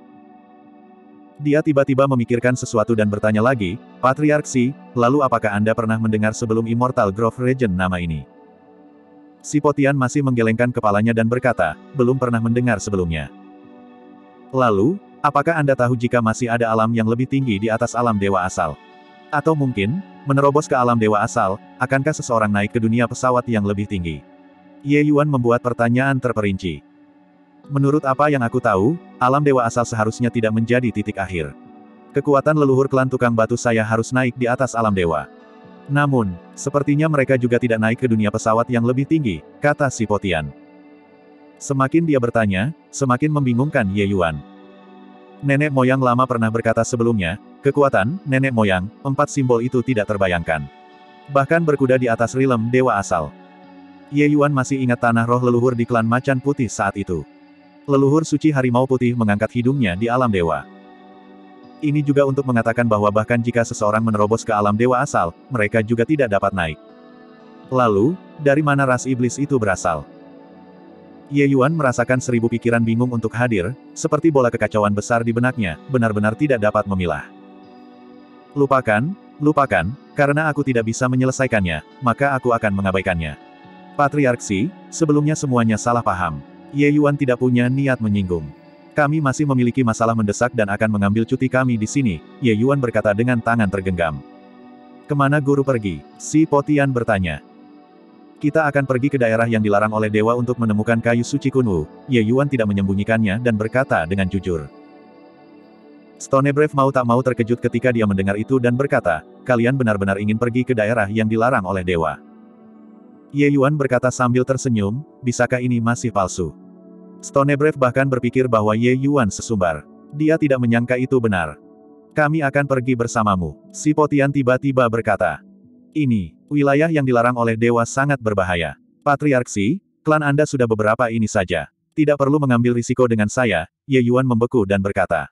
Dia tiba-tiba memikirkan sesuatu dan bertanya lagi, Patriark Si, lalu apakah Anda pernah mendengar sebelum Immortal Grove Region nama ini? Si Potian masih menggelengkan kepalanya dan berkata, belum pernah mendengar sebelumnya. Lalu, apakah Anda tahu jika masih ada alam yang lebih tinggi di atas alam dewa asal? Atau mungkin, menerobos ke alam dewa asal, akankah seseorang naik ke dunia pesawat yang lebih tinggi? Ye Yuan membuat pertanyaan terperinci. Menurut apa yang aku tahu, alam dewa asal seharusnya tidak menjadi titik akhir. Kekuatan leluhur klan tukang batu saya harus naik di atas alam dewa. Namun, sepertinya mereka juga tidak naik ke dunia pesawat yang lebih tinggi, kata si Potian. Semakin dia bertanya, semakin membingungkan Ye Yuan. Nenek moyang lama pernah berkata sebelumnya, kekuatan, nenek moyang, empat simbol itu tidak terbayangkan. Bahkan berkuda di atas rilem dewa asal. Ye Yuan masih ingat tanah roh leluhur di klan macan putih saat itu. Leluhur suci harimau putih mengangkat hidungnya di alam dewa. Ini juga untuk mengatakan bahwa bahkan jika seseorang menerobos ke alam dewa asal, mereka juga tidak dapat naik. Lalu, dari mana ras iblis itu berasal? Ye Yuan merasakan seribu pikiran bingung untuk hadir, seperti bola kekacauan besar di benaknya, benar-benar tidak dapat memilah. Lupakan, lupakan, karena aku tidak bisa menyelesaikannya, maka aku akan mengabaikannya. Patriarksi, sebelumnya semuanya salah paham. Ye Yuan tidak punya niat menyinggung. Kami masih memiliki masalah mendesak dan akan mengambil cuti kami di sini, Ye Yuan berkata dengan tangan tergenggam. Kemana guru pergi? Si Po Tian bertanya. Kita akan pergi ke daerah yang dilarang oleh dewa untuk menemukan kayu suci Kunwu. Ye Yuan tidak menyembunyikannya dan berkata dengan jujur. Stonebrave mau tak mau terkejut ketika dia mendengar itu dan berkata, kalian benar-benar ingin pergi ke daerah yang dilarang oleh dewa. Ye Yuan berkata sambil tersenyum, bisakah ini masih palsu? Stonebrave bahkan berpikir bahwa Ye Yuan sesumbar. Dia tidak menyangka itu benar. Kami akan pergi bersamamu. Si Po Tian tiba-tiba berkata. Ini, wilayah yang dilarang oleh dewa sangat berbahaya. Patriarksi, klan Anda sudah beberapa ini saja. Tidak perlu mengambil risiko dengan saya, Ye Yuan membeku dan berkata.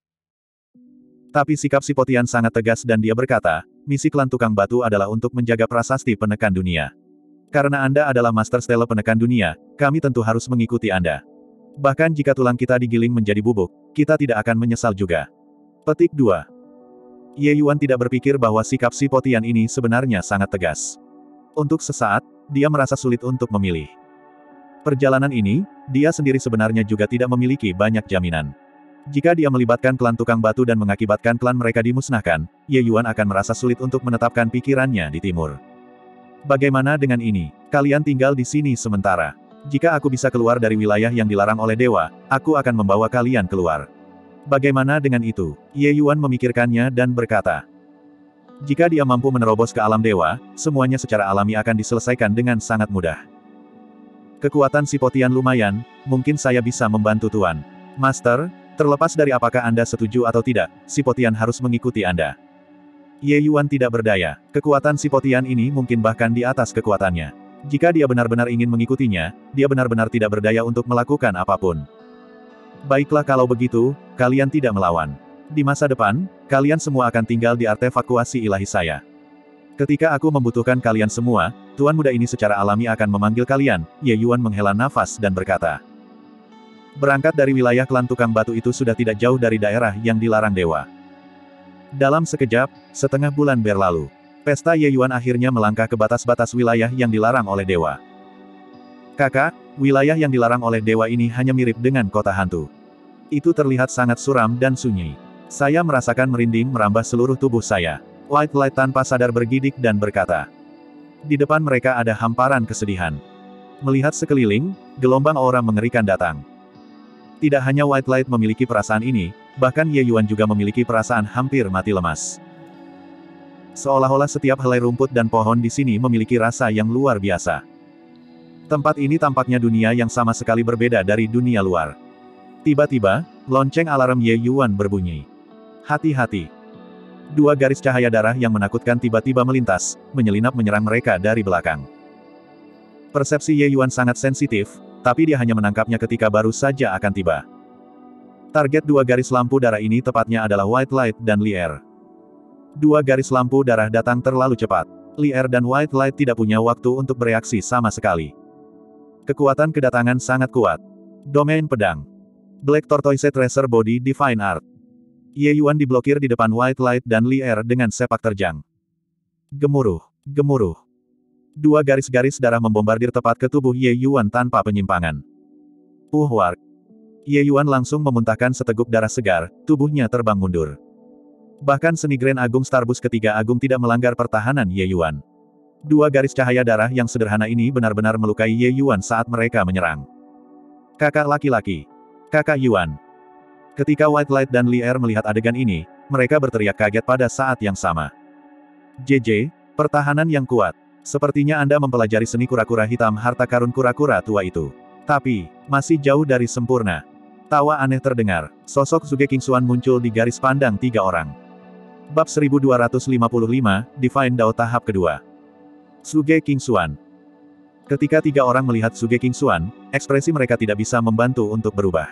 Tapi sikap Si Po Tian sangat tegas dan dia berkata, misi klan tukang batu adalah untuk menjaga prasasti penekan dunia. Karena Anda adalah Master Stele penekan dunia, kami tentu harus mengikuti Anda. Bahkan jika tulang kita digiling menjadi bubuk, kita tidak akan menyesal juga. Petik dua. Ye Yuan tidak berpikir bahwa sikap Si Po Tian ini sebenarnya sangat tegas. Untuk sesaat, dia merasa sulit untuk memilih. Perjalanan ini, dia sendiri sebenarnya juga tidak memiliki banyak jaminan. Jika dia melibatkan klan tukang batu dan mengakibatkan klan mereka dimusnahkan, Ye Yuan akan merasa sulit untuk menetapkan pikirannya di timur. Bagaimana dengan ini? Kalian tinggal di sini sementara. Jika aku bisa keluar dari wilayah yang dilarang oleh dewa, aku akan membawa kalian keluar. Bagaimana dengan itu? Ye Yuan memikirkannya dan berkata. Jika dia mampu menerobos ke alam dewa, semuanya secara alami akan diselesaikan dengan sangat mudah. Kekuatan Si Po Tian lumayan, mungkin saya bisa membantu Tuan. Master, terlepas dari apakah Anda setuju atau tidak, Si Po Tian harus mengikuti Anda. Ye Yuan tidak berdaya. Kekuatan Si Po Tian ini mungkin bahkan di atas kekuatannya. Jika dia benar-benar ingin mengikutinya, dia benar-benar tidak berdaya untuk melakukan apapun. Baiklah kalau begitu, kalian tidak melawan. Di masa depan, kalian semua akan tinggal di artefakuasi ilahi saya. Ketika aku membutuhkan kalian semua, Tuan muda ini secara alami akan memanggil kalian, Ye Yuan menghela nafas dan berkata. Berangkat dari wilayah klan tukang batu itu sudah tidak jauh dari daerah yang dilarang dewa. Dalam sekejap, setengah bulan berlalu. Pesta Ye Yuan akhirnya melangkah ke batas-batas wilayah yang dilarang oleh dewa. Kakak, wilayah yang dilarang oleh dewa ini hanya mirip dengan kota hantu. Itu terlihat sangat suram dan sunyi. Saya merasakan merinding merambah seluruh tubuh saya. White Light tanpa sadar bergidik dan berkata. Di depan mereka ada hamparan kesedihan. Melihat sekeliling, gelombang aura mengerikan datang. Tidak hanya White Light memiliki perasaan ini, bahkan Ye Yuan juga memiliki perasaan hampir mati lemas. Seolah-olah setiap helai rumput dan pohon di sini memiliki rasa yang luar biasa. Tempat ini tampaknya dunia yang sama sekali berbeda dari dunia luar. Tiba-tiba, lonceng alarm Ye Yuan berbunyi. Hati-hati. Dua garis cahaya darah yang menakutkan tiba-tiba melintas, menyelinap menyerang mereka dari belakang. Persepsi Ye Yuan sangat sensitif, tapi dia hanya menangkapnya ketika baru saja akan tiba. Target dua garis lampu darah ini tepatnya adalah White Light dan Li Er. Dua garis lampu darah datang terlalu cepat. Li Er dan White Light tidak punya waktu untuk bereaksi sama sekali. Kekuatan kedatangan sangat kuat. Domain pedang. Black Tortoise Tracer Body Divine Art. Ye Yuan diblokir di depan White Light dan Li Er dengan sepak terjang. Gemuruh, gemuruh. Dua garis-garis darah membombardir tepat ke tubuh Ye Yuan tanpa penyimpangan. Puhwar. Ye Yuan langsung memuntahkan seteguk darah segar, tubuhnya terbang mundur. Bahkan seni Grand Agung Starbus ketiga Agung tidak melanggar pertahanan Ye Yuan. Dua garis cahaya darah yang sederhana ini benar-benar melukai Ye Yuan saat mereka menyerang. Kakak laki-laki. Kakak Yuan. Ketika White Light dan Li Er melihat adegan ini, mereka berteriak kaget pada saat yang sama. J J, pertahanan yang kuat. Sepertinya Anda mempelajari seni kura-kura hitam harta karun kura-kura tua itu. Tapi, masih jauh dari sempurna. Tawa aneh terdengar. Sosok Zhuge Qingshuan muncul di garis pandang tiga orang. Bab seribu dua ratus lima puluh lima, Divine Dao tahap kedua. Zhuge Qingshuan. Ketika tiga orang melihat Zhuge Qingshuan, ekspresi mereka tidak bisa membantu untuk berubah.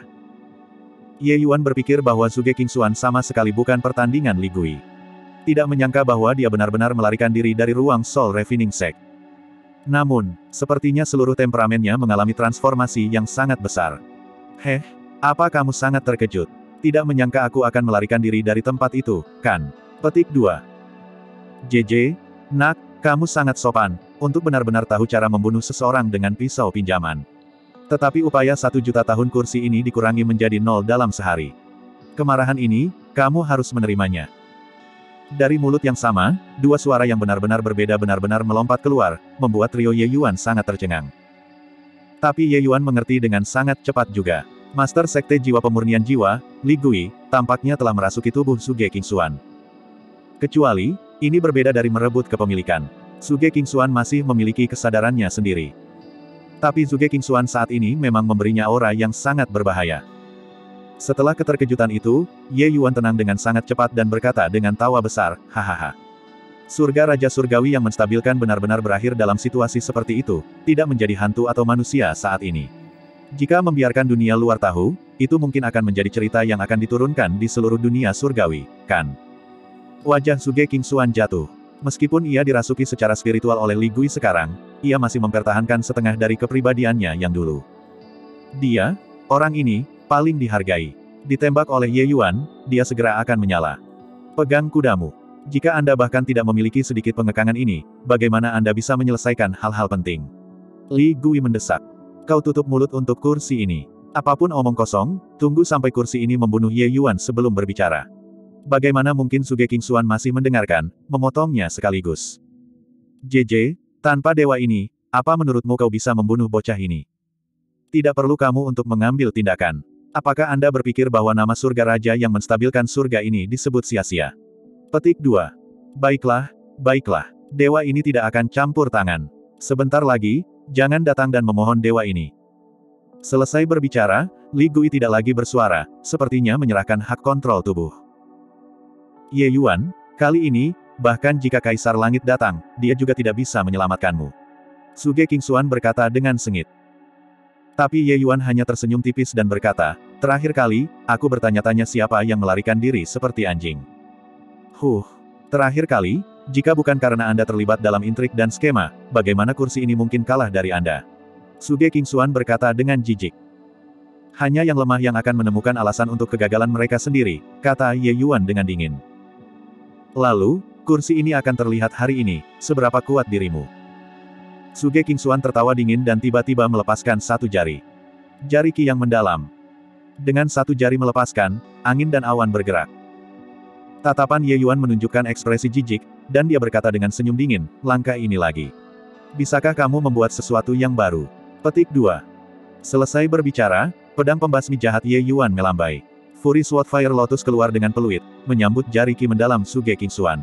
Ye Yuan berpikir bahwa Zhuge Qingshuan sama sekali bukan pertandingan Li Gui. Tidak menyangka bahwa dia benar-benar melarikan diri dari ruang Soul Refining Sect. Namun, sepertinya seluruh temperamennya mengalami transformasi yang sangat besar. Heh, apa kamu sangat terkejut? Tidak menyangka aku akan melarikan diri dari tempat itu, kan? Petik dua. J J, nak, kamu sangat sopan, untuk benar-benar tahu cara membunuh seseorang dengan pisau pinjaman. Tetapi upaya satu juta tahun kursi ini dikurangi menjadi nol dalam sehari. Kemarahan ini, kamu harus menerimanya. Dari mulut yang sama, dua suara yang benar-benar berbeda benar-benar melompat keluar, membuat trio Ye Yuan sangat tercengang. Tapi Ye Yuan mengerti dengan sangat cepat juga. Master Sekte Jiwa Pemurnian Jiwa, Li Gui, tampaknya telah merasuki tubuh Suge Kingxuan. Kecuali, ini berbeda dari merebut kepemilikan. Suge Kingxuan masih memiliki kesadarannya sendiri. Tapi Suge Kingxuan saat ini memang memberinya aura yang sangat berbahaya. Setelah keterkejutan itu, Ye Yuan tenang dengan sangat cepat dan berkata dengan tawa besar, hahaha. Surga Raja Surgawi yang menstabilkan benar-benar berakhir dalam situasi seperti itu, tidak menjadi hantu atau manusia saat ini. Jika membiarkan dunia luar tahu, itu mungkin akan menjadi cerita yang akan diturunkan di seluruh dunia surgawi, kan? Wajah Suge Kingxuan jatuh. Meskipun ia dirasuki secara spiritual oleh Li Gui sekarang, ia masih mempertahankan setengah dari kepribadiannya yang dulu. Dia, orang ini, paling dihargai. Ditembak oleh Ye Yuan, dia segera akan menyala. Pegang kudamu. Jika Anda bahkan tidak memiliki sedikit pengekangan ini, bagaimana Anda bisa menyelesaikan hal-hal penting? Li Gui mendesak. Kau tutup mulut untuk kursi ini. Apapun omong kosong, tunggu sampai kursi ini membunuh Ye Yuan sebelum berbicara. Bagaimana mungkin Suge Kingxuan masih mendengarkan, memotongnya sekaligus. J J, tanpa dewa ini, apa menurutmu kau bisa membunuh bocah ini? Tidak perlu kamu untuk mengambil tindakan. Apakah Anda berpikir bahwa nama surga raja yang menstabilkan surga ini disebut sia-sia? Petik dua. Baiklah, baiklah. Dewa ini tidak akan campur tangan. Sebentar lagi, jangan datang dan memohon dewa ini. Selesai berbicara, Li Gui tidak lagi bersuara, sepertinya menyerahkan hak kontrol tubuh. Ye Yuan, kali ini, bahkan jika Kaisar Langit datang, dia juga tidak bisa menyelamatkanmu. Suge Kingxuan berkata dengan sengit. Tapi Ye Yuan hanya tersenyum tipis dan berkata, terakhir kali, aku bertanya-tanya siapa yang melarikan diri seperti anjing. Huh, terakhir kali, jika bukan karena Anda terlibat dalam intrik dan skema, bagaimana kursi ini mungkin kalah dari Anda? Suge Kingxuan berkata dengan jijik. Hanya yang lemah yang akan menemukan alasan untuk kegagalan mereka sendiri, kata Ye Yuan dengan dingin. Lalu, kursi ini akan terlihat hari ini, seberapa kuat dirimu. Suge Kingxuan tertawa dingin dan tiba-tiba melepaskan satu jari. Jari Qi yang mendalam. Dengan satu jari melepaskan, angin dan awan bergerak. Tatapan Ye Yuan menunjukkan ekspresi jijik, dan dia berkata dengan senyum dingin, langkah ini lagi. Bisakah kamu membuat sesuatu yang baru? Petik dua. Selesai berbicara, pedang pembasmi jahat Ye Yuan melambai. Fury Sword Fire Lotus keluar dengan peluit, menyambut jari Qi mendalam Suge Kingxuan.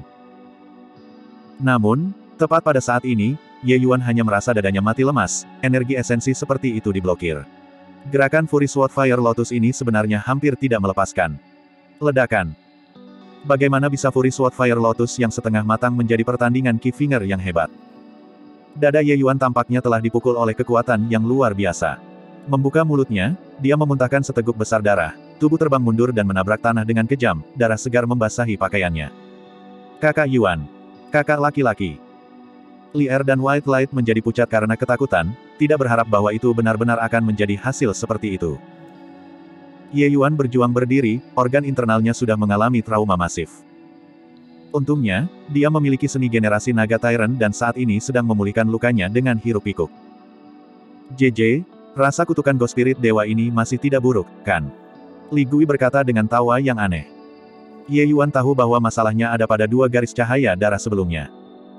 Namun, tepat pada saat ini, Ye Yuan hanya merasa dadanya mati lemas, energi esensi seperti itu diblokir. Gerakan Fury Sword Fire Lotus ini sebenarnya hampir tidak melepaskan. Ledakan. Bagaimana bisa Fury Sword Fire Lotus yang setengah matang menjadi pertandingan Qi Finger yang hebat? Dada Ye Yuan tampaknya telah dipukul oleh kekuatan yang luar biasa. Membuka mulutnya, dia memuntahkan seteguk besar darah, tubuh terbang mundur dan menabrak tanah dengan kejam, darah segar membasahi pakaiannya. Kakak Yuan. Kakak laki-laki. Li Er dan White Light menjadi pucat karena ketakutan, tidak berharap bahwa itu benar-benar akan menjadi hasil seperti itu. Ye Yuan berjuang berdiri, organ internalnya sudah mengalami trauma masif. Untungnya, dia memiliki seni generasi naga Tyrant dan saat ini sedang memulihkan lukanya dengan hiruk-pikuk. J J, rasa kutukan Ghost Spirit Dewa ini masih tidak buruk, kan? Li Gui berkata dengan tawa yang aneh. Ye Yuan tahu bahwa masalahnya ada pada dua garis cahaya darah sebelumnya.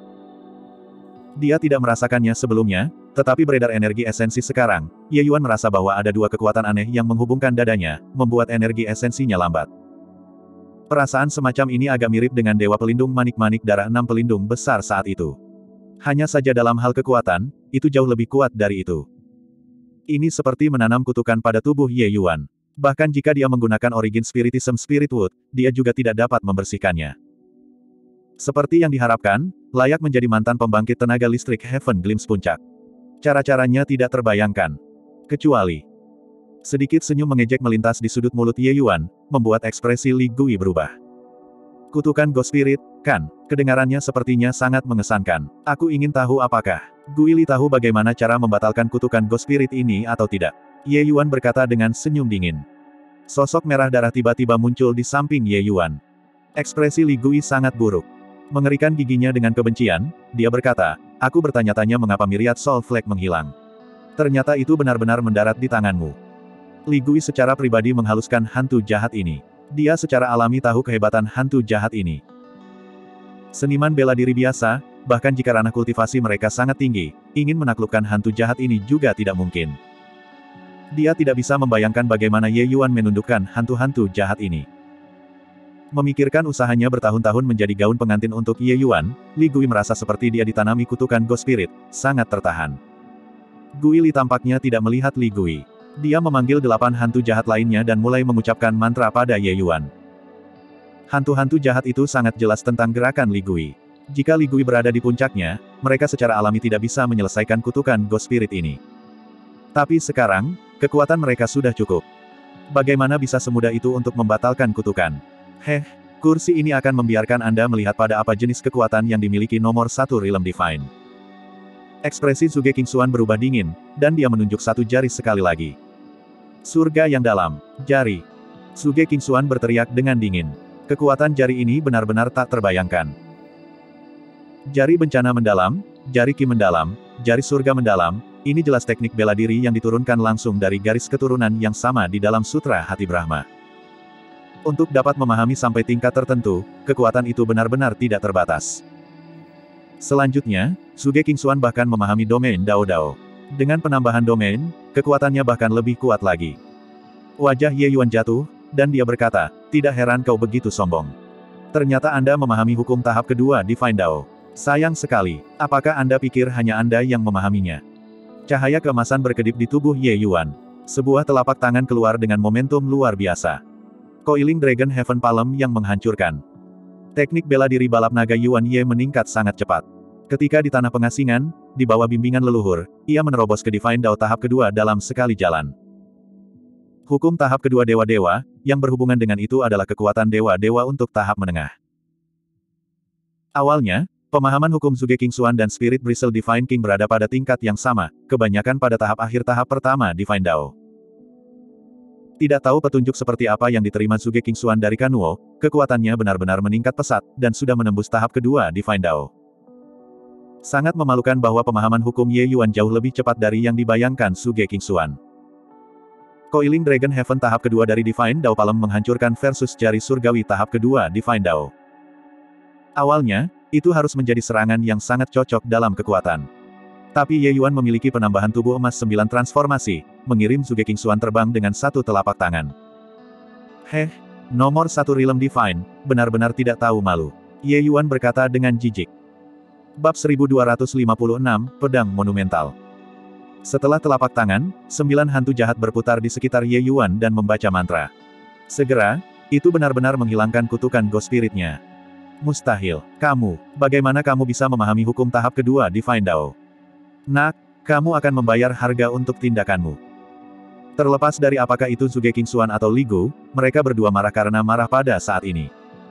Dia tidak merasakannya sebelumnya, tetapi beredar energi esensi sekarang, Ye Yuan merasa bahwa ada dua kekuatan aneh yang menghubungkan dadanya, membuat energi esensinya lambat. Perasaan semacam ini agak mirip dengan Dewa Pelindung Manik-Manik Darah Enam Pelindung Besar saat itu. Hanya saja dalam hal kekuatan, itu jauh lebih kuat dari itu. Ini seperti menanam kutukan pada tubuh Ye Yuan. Bahkan jika dia menggunakan Origin Spiritism Spirit Wood, dia juga tidak dapat membersihkannya. Seperti yang diharapkan, layak menjadi mantan pembangkit tenaga listrik Heaven Glimpse Puncak. Cara-caranya tidak terbayangkan. Kecuali. Sedikit senyum mengejek melintas di sudut mulut Ye Yuan, membuat ekspresi Li Gui berubah. Kutukan Ghost Spirit, kan? Kedengarannya sepertinya sangat mengesankan. Aku ingin tahu apakah Guili tahu bagaimana cara membatalkan kutukan Ghost Spirit ini atau tidak. Ye Yuan berkata dengan senyum dingin. Sosok merah darah tiba-tiba muncul di samping Ye Yuan. Ekspresi Li Gui sangat buruk. Mengerikan giginya dengan kebencian, dia berkata, aku bertanya-tanya mengapa Myriad Soul Flake menghilang. Ternyata itu benar-benar mendarat di tanganmu. Li Gui secara pribadi menghaluskan hantu jahat ini. Dia secara alami tahu kehebatan hantu jahat ini. Seniman bela diri biasa, bahkan jika ranah kultivasi mereka sangat tinggi, ingin menaklukkan hantu jahat ini juga tidak mungkin. Dia tidak bisa membayangkan bagaimana Ye Yuan menundukkan hantu-hantu jahat ini. Memikirkan usahanya bertahun-tahun menjadi gaun pengantin untuk Ye Yuan, Li Gui merasa seperti dia ditanami kutukan Ghost Spirit, sangat tertahan. Gui Li tampaknya tidak melihat Li Gui. Dia memanggil delapan hantu jahat lainnya dan mulai mengucapkan mantra pada Ye Yuan. Hantu-hantu jahat itu sangat jelas tentang gerakan Li Gui. Jika Li Gui berada di puncaknya, mereka secara alami tidak bisa menyelesaikan kutukan Ghost Spirit ini. Tapi sekarang, kekuatan mereka sudah cukup. Bagaimana bisa semudah itu untuk membatalkan kutukan? Heh, kursi ini akan membiarkan Anda melihat pada apa jenis kekuatan yang dimiliki nomor satu Realm Divine. Ekspresi Zhuge Qingxuan berubah dingin, dan dia menunjuk satu jari sekali lagi. Surga yang dalam, jari. Zhuge Qingxuan berteriak dengan dingin. Kekuatan jari ini benar-benar tak terbayangkan. Jari bencana mendalam, jari ki mendalam, jari surga mendalam, ini jelas teknik bela diri yang diturunkan langsung dari garis keturunan yang sama di dalam Sutra Hati Brahma. Untuk dapat memahami sampai tingkat tertentu, kekuatan itu benar-benar tidak terbatas. Selanjutnya, Zhuge Qingxuan bahkan memahami domain Dao Dao. Dengan penambahan domain, kekuatannya bahkan lebih kuat lagi. Wajah Ye Yuan jatuh, dan dia berkata, tidak heran kau begitu sombong. Ternyata Anda memahami hukum tahap kedua Divine Dao. Sayang sekali, apakah Anda pikir hanya Anda yang memahaminya? Cahaya keemasan berkedip di tubuh Ye Yuan. Sebuah telapak tangan keluar dengan momentum luar biasa. Coiling Dragon Heaven Palm yang menghancurkan. Teknik bela diri balap naga Yuan Ye meningkat sangat cepat. Ketika di tanah pengasingan, di bawah bimbingan leluhur, ia menerobos ke Divine Dao tahap kedua dalam sekali jalan. Hukum tahap kedua dewa-dewa, yang berhubungan dengan itu adalah kekuatan dewa-dewa untuk tahap menengah. Awalnya, pemahaman hukum Zhuge Qingxuan dan Spirit Bristle Divine King berada pada tingkat yang sama, kebanyakan pada tahap akhir tahap pertama Divine Dao. Tidak tahu petunjuk seperti apa yang diterima Zhuge Qingxuan dari Kanuo, kekuatannya benar-benar meningkat pesat, dan sudah menembus tahap kedua Divine Dao. Sangat memalukan bahwa pemahaman hukum Ye Yuan jauh lebih cepat dari yang dibayangkan Zhuge Qingxuan. Coiling Dragon Heaven tahap kedua dari Divine Dao Palm menghancurkan versus jari surgawi tahap kedua Divine Dao. Awalnya, itu harus menjadi serangan yang sangat cocok dalam kekuatan. Tapi Ye Yuan memiliki penambahan tubuh emas sembilan transformasi, mengirim Zhuge Qingxuan terbang dengan satu telapak tangan. Heh, nomor satu Realm Divine, benar-benar tidak tahu malu. Ye Yuan berkata dengan jijik. Bab seribu dua ratus lima puluh enam, Pedang Monumental. Setelah telapak tangan, sembilan hantu jahat berputar di sekitar Ye Yuan dan membaca mantra. Segera, itu benar-benar menghilangkan kutukan Ghost Spirit-nya. Mustahil. Kamu, bagaimana kamu bisa memahami hukum tahap kedua Divine Dao? Nak, kamu akan membayar harga untuk tindakanmu. Terlepas dari apakah itu Zhuge Qingxuan atau Li Gu, mereka berdua marah karena marah pada saat ini.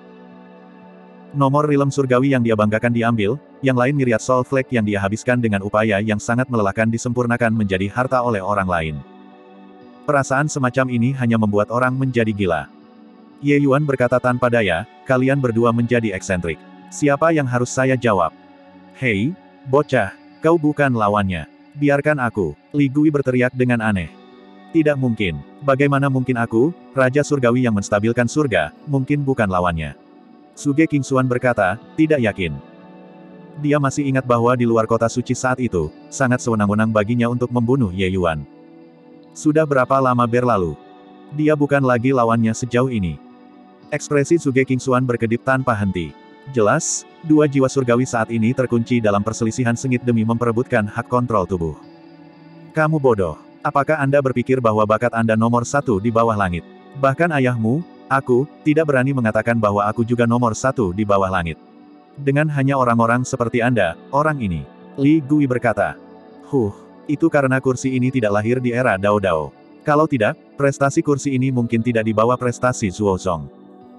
Nomor Realm Surgawi yang dia banggakan diambil, yang lain Myriad Soul Flake yang dia habiskan dengan upaya yang sangat melelahkan disempurnakan menjadi harta oleh orang lain. Perasaan semacam ini hanya membuat orang menjadi gila. Ye Yuan berkata tanpa daya, kalian berdua menjadi eksentrik. Siapa yang harus saya jawab? Hei, bocah, kau bukan lawannya. Biarkan aku, Li Gui berteriak dengan aneh. Tidak mungkin. Bagaimana mungkin aku, Raja Surgawi yang menstabilkan surga, mungkin bukan lawannya. Zhuge Qingxuan berkata, tidak yakin. Dia masih ingat bahwa di luar kota suci saat itu, sangat sewenang-wenang baginya untuk membunuh Ye Yuan. Sudah berapa lama berlalu? Dia bukan lagi lawannya sejauh ini. Ekspresi Zhuge Qingxuan berkedip tanpa henti. Jelas, dua jiwa surgawi saat ini terkunci dalam perselisihan sengit demi memperebutkan hak kontrol tubuh. Kamu bodoh. Apakah Anda berpikir bahwa bakat Anda nomor satu di bawah langit? Bahkan ayahmu, aku, tidak berani mengatakan bahwa aku juga nomor satu di bawah langit. Dengan hanya orang-orang seperti Anda, orang ini. Li Gui berkata. Huh, itu karena kursi ini tidak lahir di era Dao Dao. Kalau tidak, prestasi kursi ini mungkin tidak di bawah prestasi Zuozong.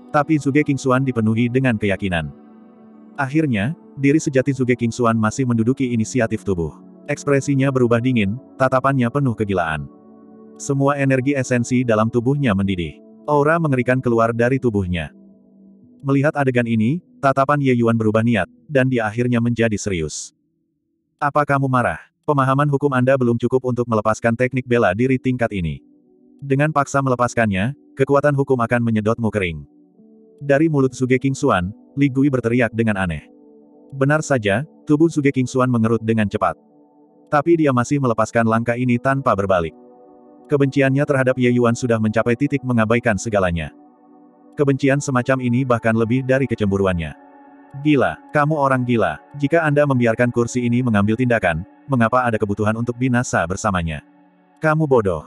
Tapi Zhuge Qingxuan dipenuhi dengan keyakinan. Akhirnya, diri sejati Zhuge Qingxuan masih menduduki inisiatif tubuh. Ekspresinya berubah dingin, tatapannya penuh kegilaan. Semua energi esensi dalam tubuhnya mendidih. Aura mengerikan keluar dari tubuhnya. Melihat adegan ini, tatapan Ye Yuan berubah niat, dan dia akhirnya menjadi serius. Apa kamu marah? Pemahaman hukum Anda belum cukup untuk melepaskan teknik bela diri tingkat ini. Dengan paksa melepaskannya, kekuatan hukum akan menyedotmu kering. Dari mulut Zhuge Qingxuan, Li Gui berteriak dengan aneh. Benar saja, tubuh Zhuge Qingxuan mengerut dengan cepat. Tapi dia masih melepaskan langkah ini tanpa berbalik. Kebenciannya terhadap Ye Yuan sudah mencapai titik mengabaikan segalanya. Kebencian semacam ini bahkan lebih dari kecemburuannya. Gila, kamu orang gila. Jika Anda membiarkan kursi ini mengambil tindakan, mengapa ada kebutuhan untuk binasa bersamanya? Kamu bodoh.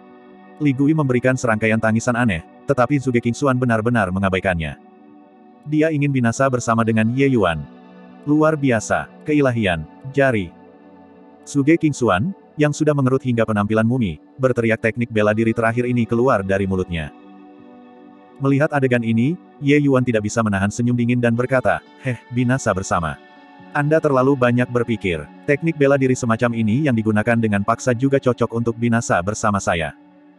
Li Gui memberikan serangkaian tangisan aneh, tetapi Zhuge Qingxuan benar-benar mengabaikannya. Dia ingin binasa bersama dengan Ye Yuan. Luar biasa, keilahian, jari. Zhuge Qingxuan, yang sudah mengerut hingga penampilan mumi, berteriak teknik bela diri terakhir ini keluar dari mulutnya. Melihat adegan ini, Ye Yuan tidak bisa menahan senyum dingin dan berkata, "Heh, binasa bersama. Anda terlalu banyak berpikir. Teknik bela diri semacam ini yang digunakan dengan paksa juga cocok untuk binasa bersama saya."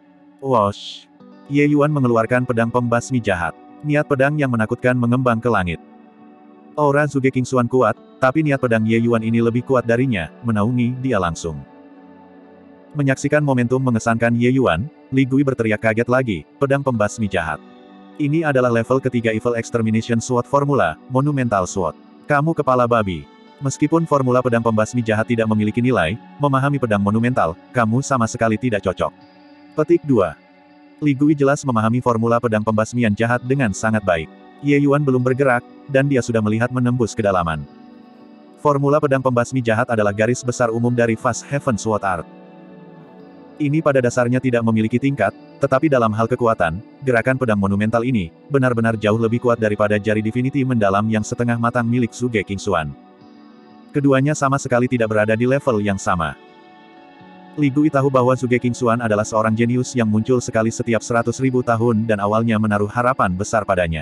Wosh! Ye Yuan mengeluarkan pedang pembasmi jahat. Niat pedang yang menakutkan mengembang ke langit. Aura Zhuge Qingxuan kuat, tapi niat pedang Ye Yuan ini lebih kuat darinya, menaungi dia langsung. Menyaksikan momentum mengesankan Ye Yuan, Li Gui berteriak kaget lagi, pedang pembasmi jahat. Ini adalah level ketiga Evil Extermination Sword Formula, Monumental Sword. Kamu kepala babi. Meskipun formula pedang pembasmi jahat tidak memiliki nilai, memahami pedang monumental, kamu sama sekali tidak cocok. Petik dua. Li Gui jelas memahami formula pedang pembasmian jahat dengan sangat baik. Ye Yuan belum bergerak, dan dia sudah melihat menembus kedalaman. Formula pedang pembasmi jahat adalah garis besar umum dari Fast Heaven Sword Art. Ini pada dasarnya tidak memiliki tingkat, tetapi dalam hal kekuatan, gerakan pedang monumental ini, benar-benar jauh lebih kuat daripada jari divinity mendalam yang setengah matang milik Zhuge Qingxuan. Keduanya sama sekali tidak berada di level yang sama. Li Gui tahu bahwa Zhuge Qingxuan adalah seorang jenius yang muncul sekali setiap seratus ribu tahun dan awalnya menaruh harapan besar padanya.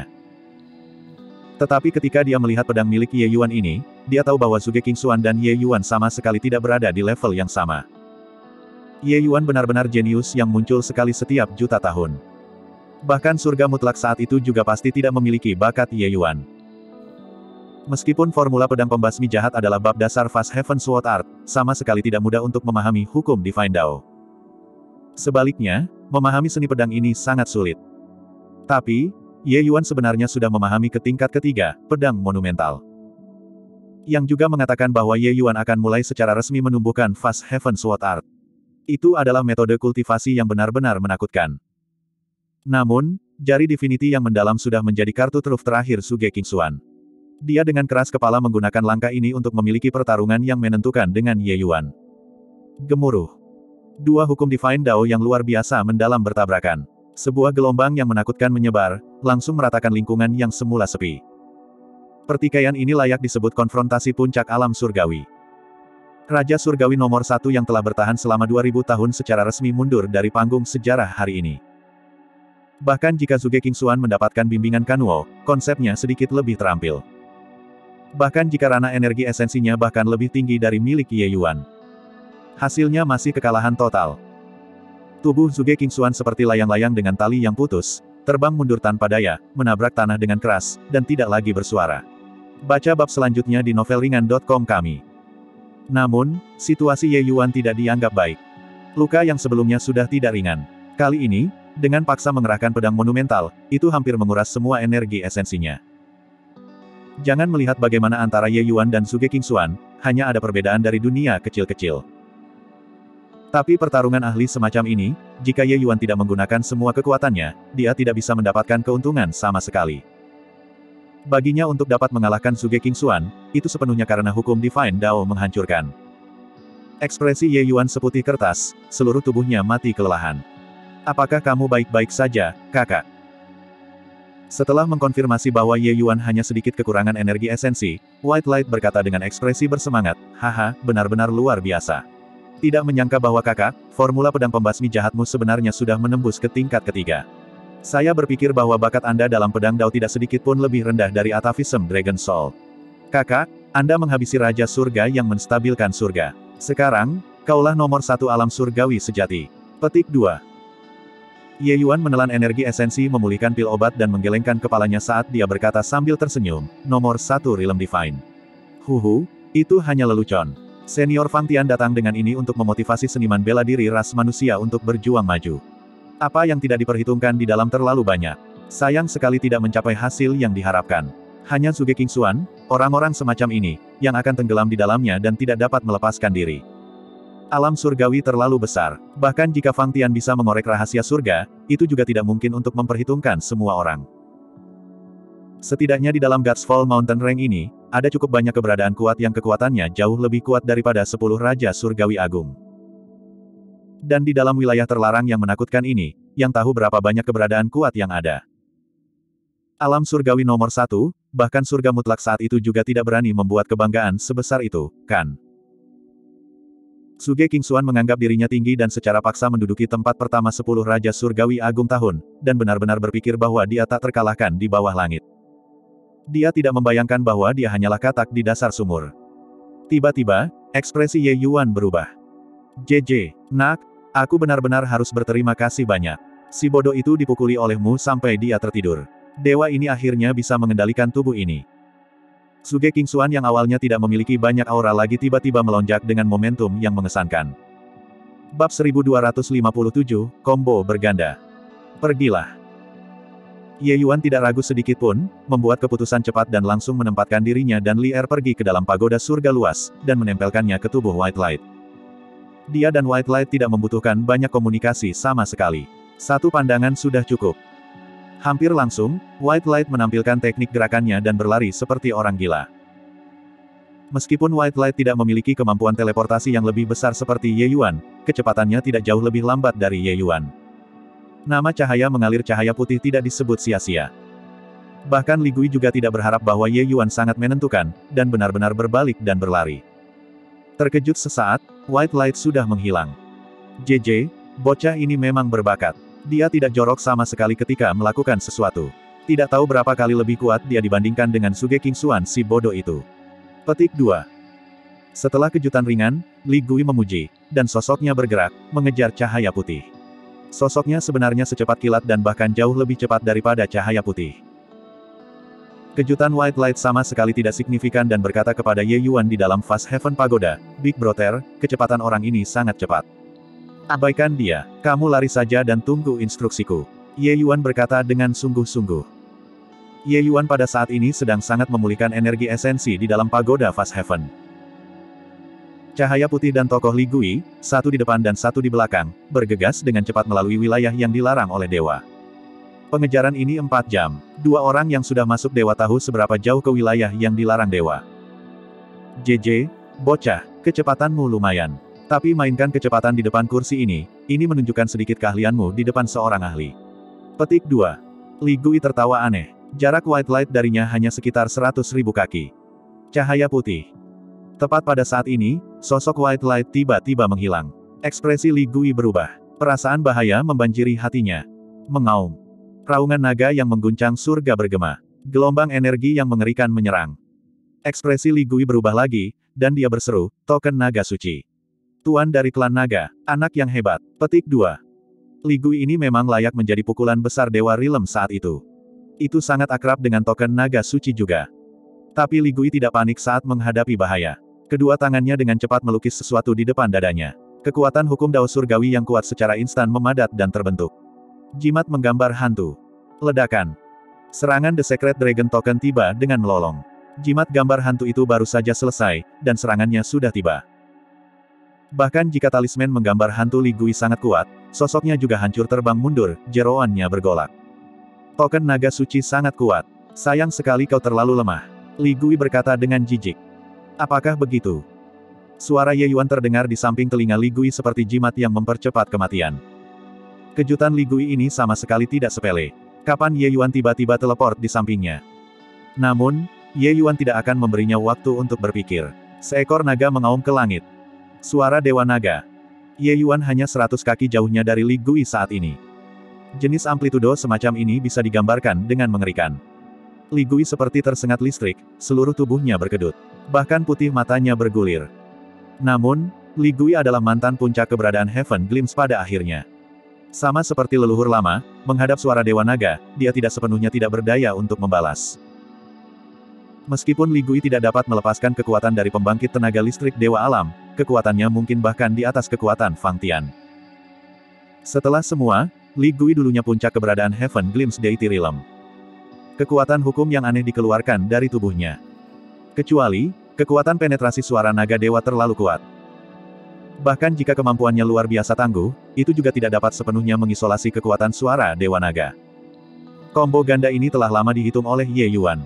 Tetapi ketika dia melihat pedang milik Ye Yuan ini, dia tahu bahwa Zhuge Qingxuan dan Ye Yuan sama sekali tidak berada di level yang sama. Ye Yuan benar-benar jenius yang muncul sekali setiap juta tahun. Bahkan surga mutlak saat itu juga pasti tidak memiliki bakat Ye Yuan. Meskipun formula pedang pembasmi jahat adalah bab dasar Fast Heaven Sword Art, sama sekali tidak mudah untuk memahami hukum Divine Dao. Sebaliknya, memahami seni pedang ini sangat sulit. Tapi, Ye Yuan sebenarnya sudah memahami ke tingkat ketiga, pedang monumental. Yang juga mengatakan bahwa Ye Yuan akan mulai secara resmi menumbuhkan Fast Heaven Sword Art. Itu adalah metode kultivasi yang benar-benar menakutkan. Namun, jari divinity yang mendalam sudah menjadi kartu truf terakhir Zhuge Qingxuan. Dia dengan keras kepala menggunakan langkah ini untuk memiliki pertarungan yang menentukan dengan Ye Yuan. Gemuruh. Dua hukum Divine Dao yang luar biasa mendalam bertabrakan. Sebuah gelombang yang menakutkan menyebar, langsung meratakan lingkungan yang semula sepi. Pertikaian ini layak disebut konfrontasi puncak alam surgawi. Raja surgawi nomor satu yang telah bertahan selama dua ribu tahun secara resmi mundur dari panggung sejarah hari ini. Bahkan jika Zhuge Qingxuan mendapatkan bimbingan Kanuo, konsepnya sedikit lebih terampil. Bahkan jika ranah energi esensinya bahkan lebih tinggi dari milik Ye Yuan. Hasilnya masih kekalahan total. Tubuh Zhuge Qingxuan seperti layang-layang dengan tali yang putus, terbang mundur tanpa daya, menabrak tanah dengan keras, dan tidak lagi bersuara. Baca bab selanjutnya di novelringan titik com kami. Namun, situasi Ye Yuan tidak dianggap baik. Luka yang sebelumnya sudah tidak ringan. Kali ini, dengan paksa mengerahkan pedang monumental, itu hampir menguras semua energi esensinya. Jangan melihat bagaimana antara Ye Yuan dan Zhuge Qingxuan, hanya ada perbedaan dari dunia kecil-kecil. Tapi pertarungan ahli semacam ini, jika Ye Yuan tidak menggunakan semua kekuatannya, dia tidak bisa mendapatkan keuntungan sama sekali. Baginya untuk dapat mengalahkan Zhuge Qingxuan, itu sepenuhnya karena hukum Divine Dao menghancurkan. Ekspresi Ye Yuan seputih kertas, seluruh tubuhnya mati kelelahan. Apakah kamu baik-baik saja, kakak? Setelah mengkonfirmasi bahwa Ye Yuan hanya sedikit kekurangan energi esensi, White Light berkata dengan ekspresi bersemangat, haha, benar-benar luar biasa. Tidak menyangka bahwa kakak, formula pedang pembasmi jahatmu sebenarnya sudah menembus ke tingkat ketiga. Saya berpikir bahwa bakat Anda dalam pedang Dao tidak sedikit pun lebih rendah dari Atavism Dragon Soul. Kakak, Anda menghabisi Raja Surga yang menstabilkan surga. Sekarang, kaulah nomor satu alam surgawi sejati. Petik dua. Ye Yuan menelan energi esensi memulihkan pil obat dan menggelengkan kepalanya saat dia berkata sambil tersenyum, nomor satu Realm Divine. Huhu, itu hanya lelucon. Senior Fang Tian datang dengan ini untuk memotivasi seniman bela diri ras manusia untuk berjuang maju. Apa yang tidak diperhitungkan di dalam terlalu banyak. Sayang sekali tidak mencapai hasil yang diharapkan. Hanya Zhuge Qingshuan, orang-orang semacam ini, yang akan tenggelam di dalamnya dan tidak dapat melepaskan diri. Alam surgawi terlalu besar, bahkan jika Fang Tian bisa mengorek rahasia surga, itu juga tidak mungkin untuk memperhitungkan semua orang. Setidaknya di dalam Godsfall Mountain Range ini, ada cukup banyak keberadaan kuat yang kekuatannya jauh lebih kuat daripada sepuluh Raja Surgawi Agung. Dan di dalam wilayah terlarang yang menakutkan ini, yang tahu berapa banyak keberadaan kuat yang ada. Alam surgawi nomor satu, bahkan surga mutlak saat itu juga tidak berani membuat kebanggaan sebesar itu, kan? Zhuge Qingshuan menganggap dirinya tinggi dan secara paksa menduduki tempat pertama sepuluh Raja Surgawi Agung tahun, dan benar-benar berpikir bahwa dia tak terkalahkan di bawah langit. Dia tidak membayangkan bahwa dia hanyalah katak di dasar sumur. Tiba-tiba, ekspresi Ye Yuan berubah. J J, nak, aku benar-benar harus berterima kasih banyak. Si bodoh itu dipukuli olehmu sampai dia tertidur. Dewa ini akhirnya bisa mengendalikan tubuh ini. Zhuge Qingshuan yang awalnya tidak memiliki banyak aura lagi tiba-tiba melonjak dengan momentum yang mengesankan. Bab seribu dua ratus lima puluh tujuh, Combo Berganda. Pergilah. Ye Yuan tidak ragu sedikit pun, membuat keputusan cepat dan langsung menempatkan dirinya dan Li Er pergi ke dalam pagoda surga luas, dan menempelkannya ke tubuh White Light. Dia dan White Light tidak membutuhkan banyak komunikasi sama sekali. Satu pandangan sudah cukup. Hampir langsung, White Light menampilkan teknik gerakannya dan berlari seperti orang gila. Meskipun White Light tidak memiliki kemampuan teleportasi yang lebih besar seperti Ye Yuan, kecepatannya tidak jauh lebih lambat dari Ye Yuan. Nama cahaya mengalir cahaya putih tidak disebut sia-sia. Bahkan Li Gui juga tidak berharap bahwa Ye Yuan sangat menentukan, dan benar-benar berbalik dan berlari. Terkejut sesaat, White Light sudah menghilang. J J, bocah ini memang berbakat. Dia tidak jorok sama sekali ketika melakukan sesuatu. Tidak tahu berapa kali lebih kuat dia dibandingkan dengan Zhuge Qingshuan si bodoh itu. Petik dua. Setelah kejutan ringan, Li Gui memuji, dan sosoknya bergerak, mengejar cahaya putih. Sosoknya sebenarnya secepat kilat dan bahkan jauh lebih cepat daripada cahaya putih. Kejutan White Light sama sekali tidak signifikan dan berkata kepada Ye Yuan di dalam Fast Heaven Pagoda, Big Brother, kecepatan orang ini sangat cepat. Abaikan dia, kamu lari saja dan tunggu instruksiku. Ye Yuan berkata dengan sungguh-sungguh. Ye Yuan pada saat ini sedang sangat memulihkan energi esensi di dalam pagoda Fast Heaven. Cahaya putih dan tokoh Li Gui, satu di depan dan satu di belakang, bergegas dengan cepat melalui wilayah yang dilarang oleh dewa. Pengejaran ini empat jam. Dua orang yang sudah masuk dewa tahu seberapa jauh ke wilayah yang dilarang dewa. J J, bocah, kecepatanmu lumayan. Tapi mainkan kecepatan di depan kursi ini, ini menunjukkan sedikit keahlianmu di depan seorang ahli. Petik dua. Li Gui tertawa aneh. Jarak White Light darinya hanya sekitar seratus ribu kaki. Cahaya putih. Tepat pada saat ini, sosok White Light tiba-tiba menghilang. Ekspresi Li Gui berubah. Perasaan bahaya membanjiri hatinya. Mengaum. Raungan naga yang mengguncang surga bergema. Gelombang energi yang mengerikan menyerang. Ekspresi Li Gui berubah lagi, dan dia berseru, token naga suci. Tuan dari klan naga, anak yang hebat. Petik dua. Li Gui ini memang layak menjadi pukulan besar Dewa Realm saat itu. Itu sangat akrab dengan token naga suci juga. Tapi Li Gui tidak panik saat menghadapi bahaya. Kedua tangannya dengan cepat melukis sesuatu di depan dadanya. Kekuatan hukum Dao Surgawi yang kuat secara instan memadat dan terbentuk. Jimat menggambar hantu. Ledakan. Serangan The Secret Dragon Token tiba dengan melolong. Jimat gambar hantu itu baru saja selesai, dan serangannya sudah tiba. Bahkan jika talisman menggambar hantu Li Gui sangat kuat, sosoknya juga hancur terbang mundur, jeroannya bergolak. Token naga suci sangat kuat. Sayang sekali kau terlalu lemah. Li Gui berkata dengan jijik. Apakah begitu? Suara Ye Yuan terdengar di samping telinga Li Gui seperti jimat yang mempercepat kematian. Kejutan Li Gui ini sama sekali tidak sepele. Kapan Ye Yuan tiba-tiba teleport di sampingnya? Namun, Ye Yuan tidak akan memberinya waktu untuk berpikir. Seekor naga mengaum ke langit. Suara Dewa Naga. Ye Yuan hanya seratus kaki jauhnya dari Li Gui saat ini. Jenis amplitudo semacam ini bisa digambarkan dengan mengerikan. Li Gui seperti tersengat listrik, seluruh tubuhnya berkedut. Bahkan putih matanya bergulir. Namun, Li Gui adalah mantan puncak keberadaan Heaven Glimpse pada akhirnya. Sama seperti leluhur lama, menghadap suara Dewa Naga, dia tidak sepenuhnya tidak berdaya untuk membalas. Meskipun Li Gui tidak dapat melepaskan kekuatan dari pembangkit tenaga listrik Dewa Alam, kekuatannya mungkin bahkan di atas kekuatan Fang Tian. Setelah semua, Li Gui dulunya puncak keberadaan Heaven Glimpse Deity Realm. Kekuatan hukum yang aneh dikeluarkan dari tubuhnya. Kecuali, kekuatan penetrasi suara naga dewa terlalu kuat. Bahkan jika kemampuannya luar biasa tangguh, itu juga tidak dapat sepenuhnya mengisolasi kekuatan suara Dewa Naga. Kombo ganda ini telah lama dihitung oleh Ye Yuan.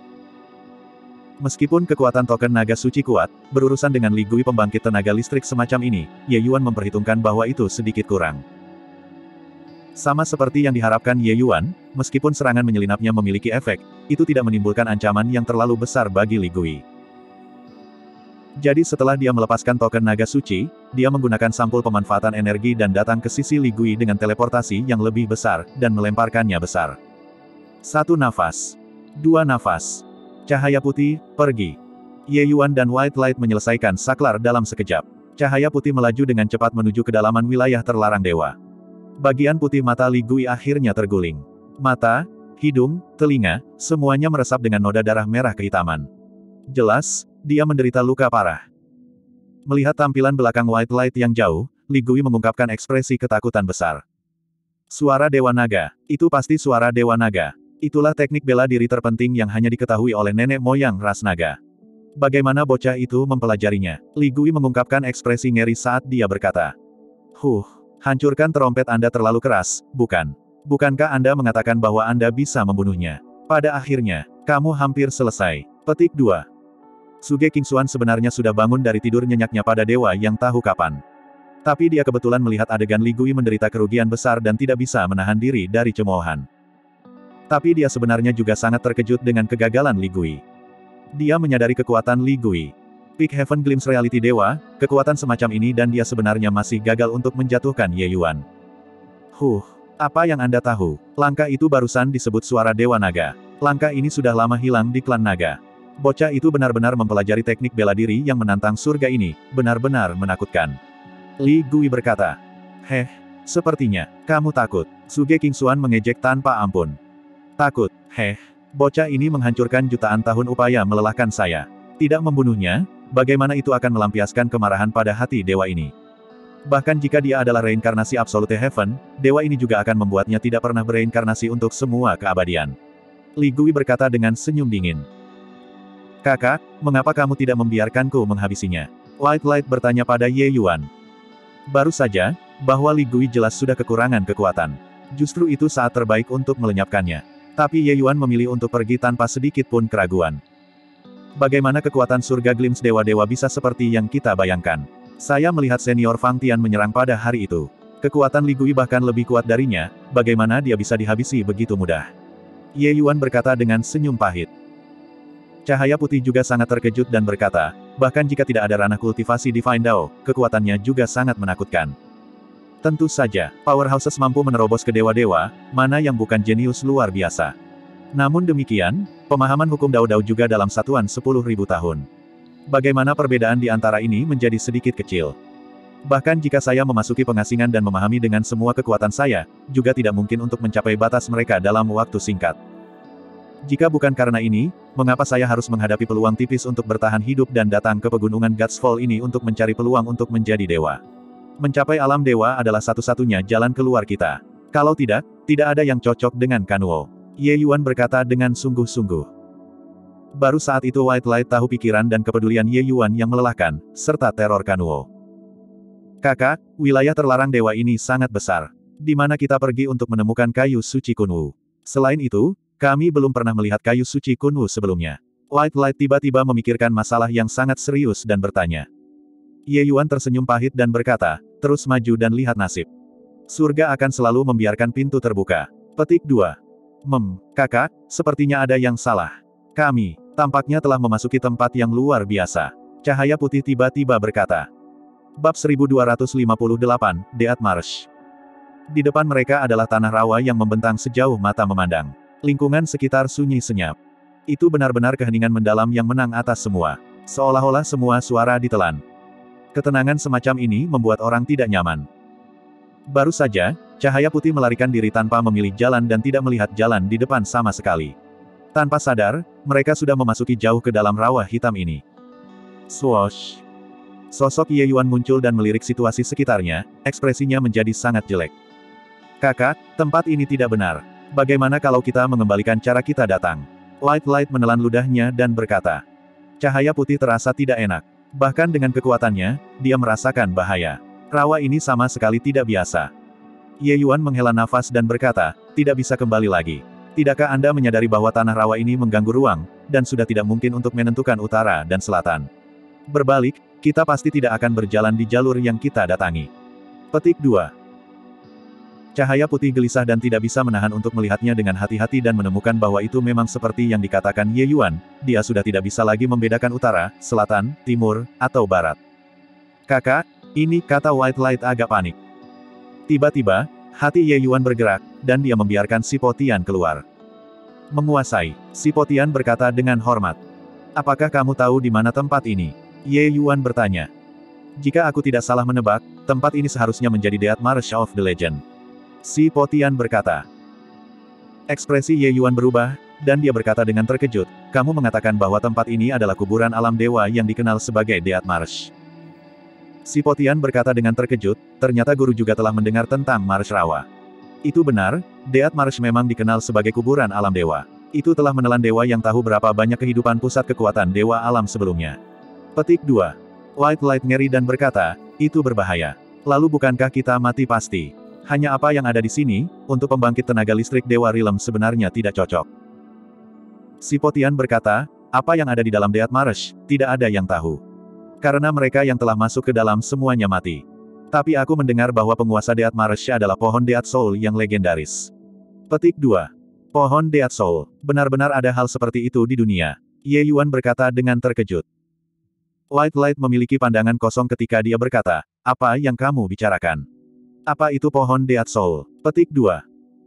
Meskipun kekuatan token naga suci kuat, berurusan dengan Li Gui pembangkit tenaga listrik semacam ini, Ye Yuan memperhitungkan bahwa itu sedikit kurang. Sama seperti yang diharapkan Ye Yuan, meskipun serangan menyelinapnya memiliki efek, itu tidak menimbulkan ancaman yang terlalu besar bagi Li Gui. Jadi setelah dia melepaskan token naga suci, dia menggunakan sampul pemanfaatan energi dan datang ke sisi Li Gui dengan teleportasi yang lebih besar, dan melemparkannya besar. Satu nafas. Dua nafas. Cahaya putih, pergi. Ye Yuan dan White Light menyelesaikan saklar dalam sekejap. Cahaya putih melaju dengan cepat menuju kedalaman wilayah terlarang dewa. Bagian putih mata Li Gui akhirnya terguling. Mata, hidung, telinga, semuanya meresap dengan noda darah merah kehitaman. Jelas, dia menderita luka parah. Melihat tampilan belakang White Light yang jauh, Li Gui mengungkapkan ekspresi ketakutan besar. Suara Dewa Naga, itu pasti suara Dewa Naga. Itulah teknik bela diri terpenting yang hanya diketahui oleh nenek moyang ras naga. Bagaimana bocah itu mempelajarinya? Li Gui mengungkapkan ekspresi ngeri saat dia berkata. Huh. Hancurkan terompet Anda terlalu keras, bukan? Bukankah Anda mengatakan bahwa Anda bisa membunuhnya? Pada akhirnya, kamu hampir selesai. Petik dua. Suge Kingxuan sebenarnya sudah bangun dari tidur nyenyaknya pada dewa yang tahu kapan. Tapi dia kebetulan melihat adegan Li Gui menderita kerugian besar dan tidak bisa menahan diri dari cemoohan. Tapi dia sebenarnya juga sangat terkejut dengan kegagalan Li Gui. Dia menyadari kekuatan Li Gui. Peak Heaven Glimpse Reality Dewa, kekuatan semacam ini dan dia sebenarnya masih gagal untuk menjatuhkan Ye Yuan. Huh, apa yang Anda tahu? Langkah itu barusan disebut suara Dewa Naga. Langkah ini sudah lama hilang di klan naga. Bocah itu benar-benar mempelajari teknik bela diri yang menantang surga ini, benar-benar menakutkan. Li Gui berkata. Heh, sepertinya, kamu takut. Suge Kingxuan mengejek tanpa ampun. Takut, heh. Bocah ini menghancurkan jutaan tahun upaya melelahkan saya. Tidak membunuhnya, bagaimana itu akan melampiaskan kemarahan pada hati dewa ini? Bahkan jika dia adalah reinkarnasi Absolute Heaven, dewa ini juga akan membuatnya tidak pernah bereinkarnasi untuk semua keabadian. Li Gui berkata dengan senyum dingin. Kakak, mengapa kamu tidak membiarkanku menghabisinya? White Light bertanya pada Ye Yuan. Baru saja, bahwa Li Gui jelas sudah kekurangan kekuatan. Justru itu saat terbaik untuk melenyapkannya. Tapi Ye Yuan memilih untuk pergi tanpa sedikit pun keraguan. Bagaimana kekuatan surga Glimpse dewa-dewa bisa seperti yang kita bayangkan? Saya melihat senior Fang Tian menyerang pada hari itu. Kekuatan Li Gui bahkan lebih kuat darinya, bagaimana dia bisa dihabisi begitu mudah? Ye Yuan berkata dengan senyum pahit. Cahaya putih juga sangat terkejut dan berkata, bahkan jika tidak ada ranah kultivasi Divine Dao, kekuatannya juga sangat menakutkan. Tentu saja, powerhouses mampu menerobos ke dewa-dewa, mana yang bukan jenius luar biasa. Namun demikian, pemahaman hukum Dao Dao juga dalam satuan sepuluh ribu tahun. Bagaimana perbedaan di antara ini menjadi sedikit kecil. Bahkan jika saya memasuki pengasingan dan memahami dengan semua kekuatan saya, juga tidak mungkin untuk mencapai batas mereka dalam waktu singkat. Jika bukan karena ini, mengapa saya harus menghadapi peluang tipis untuk bertahan hidup dan datang ke pegunungan God's Fall ini untuk mencari peluang untuk menjadi dewa? Mencapai alam dewa adalah satu-satunya jalan keluar kita. Kalau tidak, tidak ada yang cocok dengan Kanuo. Ye Yuan berkata dengan sungguh-sungguh. Baru saat itu White Light tahu pikiran dan kepedulian Ye Yuan yang melelahkan, serta teror Kanuo. Kakak, wilayah terlarang dewa ini sangat besar. Di mana kita pergi untuk menemukan kayu suci Kunwu? Selain itu, kami belum pernah melihat kayu suci Kunwu sebelumnya. White Light tiba-tiba memikirkan masalah yang sangat serius dan bertanya. Ye Yuan tersenyum pahit dan berkata, terus maju dan lihat nasib. Surga akan selalu membiarkan pintu terbuka. Petik dua. Mem, kakak, sepertinya ada yang salah. Kami, tampaknya telah memasuki tempat yang luar biasa. Cahaya putih tiba-tiba berkata. Bab seribu dua ratus lima puluh delapan, Death March. Di depan mereka adalah tanah rawa yang membentang sejauh mata memandang. Lingkungan sekitar sunyi senyap. Itu benar-benar keheningan mendalam yang menang atas semua. Seolah-olah semua suara ditelan. Ketenangan semacam ini membuat orang tidak nyaman. Baru saja, cahaya putih melarikan diri tanpa memilih jalan dan tidak melihat jalan di depan sama sekali. Tanpa sadar, mereka sudah memasuki jauh ke dalam rawa hitam ini. Swoosh! Sosok Ye Yuan muncul dan melirik situasi sekitarnya, ekspresinya menjadi sangat jelek. Kakak, tempat ini tidak benar. Bagaimana kalau kita mengembalikan cara kita datang? Light Light menelan ludahnya dan berkata. Cahaya putih terasa tidak enak. Bahkan dengan kekuatannya, dia merasakan bahaya. Rawa ini sama sekali tidak biasa. Ye Yuan menghela nafas dan berkata, tidak bisa kembali lagi. Tidakkah Anda menyadari bahwa tanah rawa ini mengganggu ruang, dan sudah tidak mungkin untuk menentukan utara dan selatan? Berbalik, kita pasti tidak akan berjalan di jalur yang kita datangi. Petik dua. Cahaya putih gelisah dan tidak bisa menahan untuk melihatnya dengan hati-hati dan menemukan bahwa itu memang seperti yang dikatakan Ye Yuan, dia sudah tidak bisa lagi membedakan utara, selatan, timur, atau barat. Kakak, ini kata White Light agak panik. Tiba-tiba, hati Ye Yuan bergerak, dan dia membiarkan Si Po Tian keluar. Menguasai, Si Po Tian berkata dengan hormat. Apakah kamu tahu di mana tempat ini? Ye Yuan bertanya. Jika aku tidak salah menebak, tempat ini seharusnya menjadi Death Marsh of the Legend. Si Po Tian berkata. Ekspresi Ye Yuan berubah, dan dia berkata dengan terkejut, kamu mengatakan bahwa tempat ini adalah kuburan alam dewa yang dikenal sebagai Death Marsh. Si Po Tian berkata dengan terkejut, ternyata guru juga telah mendengar tentang Marsh Rawa. Itu benar, Death Marsh memang dikenal sebagai kuburan alam dewa. Itu telah menelan dewa yang tahu berapa banyak kehidupan pusat kekuatan dewa alam sebelumnya. Petik dua. White Light ngeri dan berkata, itu berbahaya. Lalu bukankah kita mati pasti? Hanya apa yang ada di sini, untuk pembangkit tenaga listrik Dewa Realm sebenarnya tidak cocok. Si Po Tian berkata, apa yang ada di dalam Death Marsh, tidak ada yang tahu. Karena mereka yang telah masuk ke dalam semuanya mati. Tapi aku mendengar bahwa penguasa Death Marsh adalah pohon Death Soul yang legendaris. Petik dua. Pohon Death Soul. Benar-benar ada hal seperti itu di dunia. Ye Yuan berkata dengan terkejut. White Light memiliki pandangan kosong ketika dia berkata, apa yang kamu bicarakan? Apa itu pohon Death Soul? Petik dua.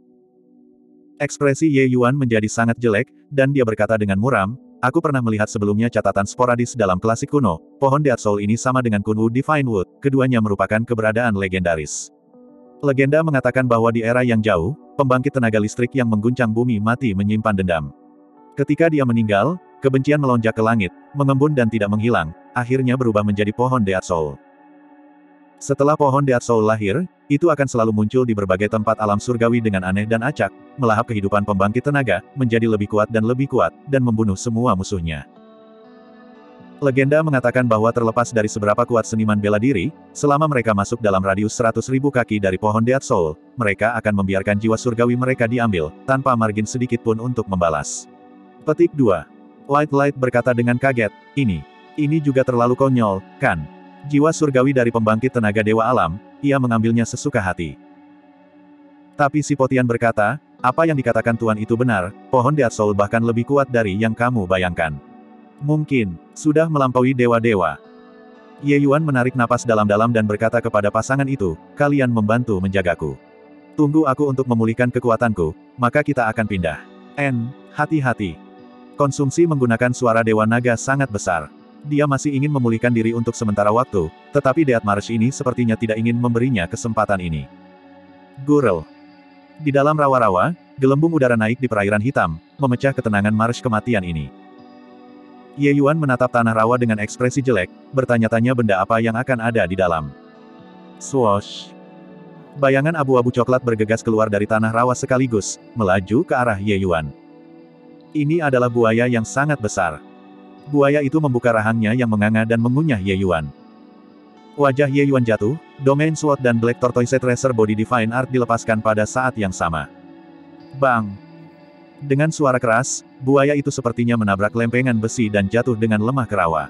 Ekspresi Ye Yuan menjadi sangat jelek, dan dia berkata dengan muram, aku pernah melihat sebelumnya catatan sporadis dalam klasik kuno, pohon Death Soul ini sama dengan Kunwu Divine Wood, keduanya merupakan keberadaan legendaris. Legenda mengatakan bahwa di era yang jauh, pembangkit tenaga listrik yang mengguncang bumi mati menyimpan dendam. Ketika dia meninggal, kebencian melonjak ke langit, mengembun dan tidak menghilang, akhirnya berubah menjadi pohon Death Soul. Setelah pohon Death Soul lahir, itu akan selalu muncul di berbagai tempat alam surgawi dengan aneh dan acak, melahap kehidupan pembangkit tenaga, menjadi lebih kuat dan lebih kuat, dan membunuh semua musuhnya. Legenda mengatakan bahwa terlepas dari seberapa kuat seniman bela diri, selama mereka masuk dalam radius seratus ribu kaki dari pohon Death Soul, mereka akan membiarkan jiwa surgawi mereka diambil, tanpa margin sedikit pun untuk membalas. Petik dua. White Light berkata dengan kaget, ini, ini juga terlalu konyol, kan? Jiwa surgawi dari pembangkit tenaga dewa alam, ia mengambilnya sesuka hati. Tapi Si Po Tian berkata, apa yang dikatakan Tuan itu benar, pohon Death Soul bahkan lebih kuat dari yang kamu bayangkan. Mungkin, sudah melampaui dewa-dewa. Ye Yuan menarik napas dalam-dalam dan berkata kepada pasangan itu, kalian membantu menjagaku. Tunggu aku untuk memulihkan kekuatanku, maka kita akan pindah. N, hati-hati. Konsumsi menggunakan suara Dewa Naga sangat besar. Dia masih ingin memulihkan diri untuk sementara waktu, tetapi Death Marsh ini sepertinya tidak ingin memberinya kesempatan ini. Gurel. Di dalam rawa-rawa, gelembung udara naik di perairan hitam, memecah ketenangan marsh kematian ini. Ye Yuan menatap tanah rawa dengan ekspresi jelek, bertanya-tanya benda apa yang akan ada di dalam. Swoosh. Bayangan abu-abu coklat bergegas keluar dari tanah rawa sekaligus, melaju ke arah Ye Yuan. Ini adalah buaya yang sangat besar. Buaya itu membuka rahangnya yang menganga dan mengunyah Ye Yuan. Wajah Ye Yuan jatuh, Domain Sword dan Black Tortoise Tracer Body Divine Art dilepaskan pada saat yang sama. Bang! Dengan suara keras, buaya itu sepertinya menabrak lempengan besi dan jatuh dengan lemah ke rawa.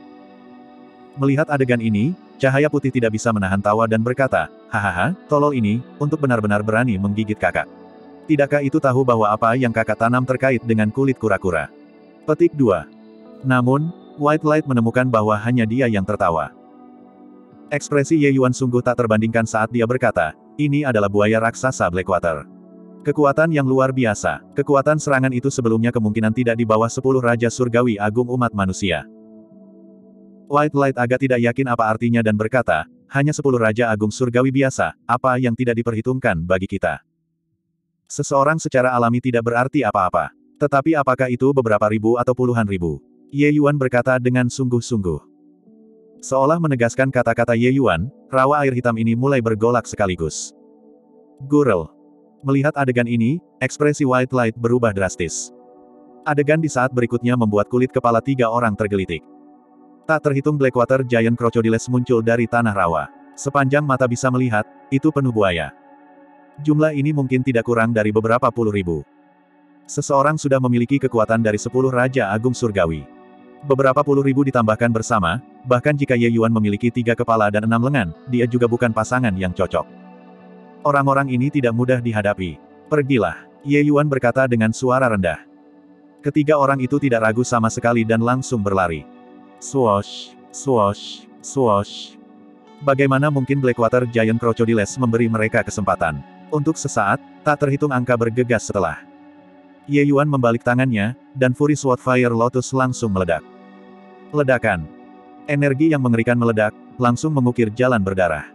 Melihat adegan ini, cahaya putih tidak bisa menahan tawa dan berkata, hahaha, tolol ini, untuk benar-benar berani menggigit kakak. Tidakkah itu tahu bahwa apa yang kakak tanam terkait dengan kulit kura-kura? Petik dua. Namun, White Light menemukan bahwa hanya dia yang tertawa. Ekspresi Ye Yuan sungguh tak terbandingkan saat dia berkata, ini adalah buaya raksasa Blackwater. Kekuatan yang luar biasa. Kekuatan serangan itu sebelumnya kemungkinan tidak di bawah sepuluh Raja Surgawi Agung umat manusia. White Light agak tidak yakin apa artinya dan berkata, hanya sepuluh Raja Agung Surgawi biasa, apa yang tidak diperhitungkan bagi kita. Seseorang secara alami tidak berarti apa-apa. Tetapi apakah itu beberapa ribu atau puluhan ribu? Ye Yuan berkata dengan sungguh-sungguh. Seolah menegaskan kata-kata Ye Yuan, rawa air hitam ini mulai bergolak sekaligus. Gurel. Melihat adegan ini, ekspresi White Light berubah drastis. Adegan di saat berikutnya membuat kulit kepala tiga orang tergelitik. Tak terhitung Blackwater Giant Crocodiles muncul dari tanah rawa. Sepanjang mata bisa melihat, itu penuh buaya. Jumlah ini mungkin tidak kurang dari beberapa puluh ribu. Seseorang sudah memiliki kekuatan dari sepuluh Raja Agung Surgawi. Beberapa puluh ribu ditambahkan bersama, bahkan jika Ye Yuan memiliki tiga kepala dan enam lengan, dia juga bukan pasangan yang cocok. Orang-orang ini tidak mudah dihadapi. Pergilah, Ye Yuan berkata dengan suara rendah. Ketiga orang itu tidak ragu sama sekali dan langsung berlari. Swoosh, swoosh, swoosh. Bagaimana mungkin Blackwater Giant Crocodiles memberi mereka kesempatan? Untuk sesaat, tak terhitung angka bergegas setelah. Ye Yuan membalik tangannya, dan Fury Sword Fire Lotus langsung meledak. Ledakan. Energi yang mengerikan meledak, langsung mengukir jalan berdarah.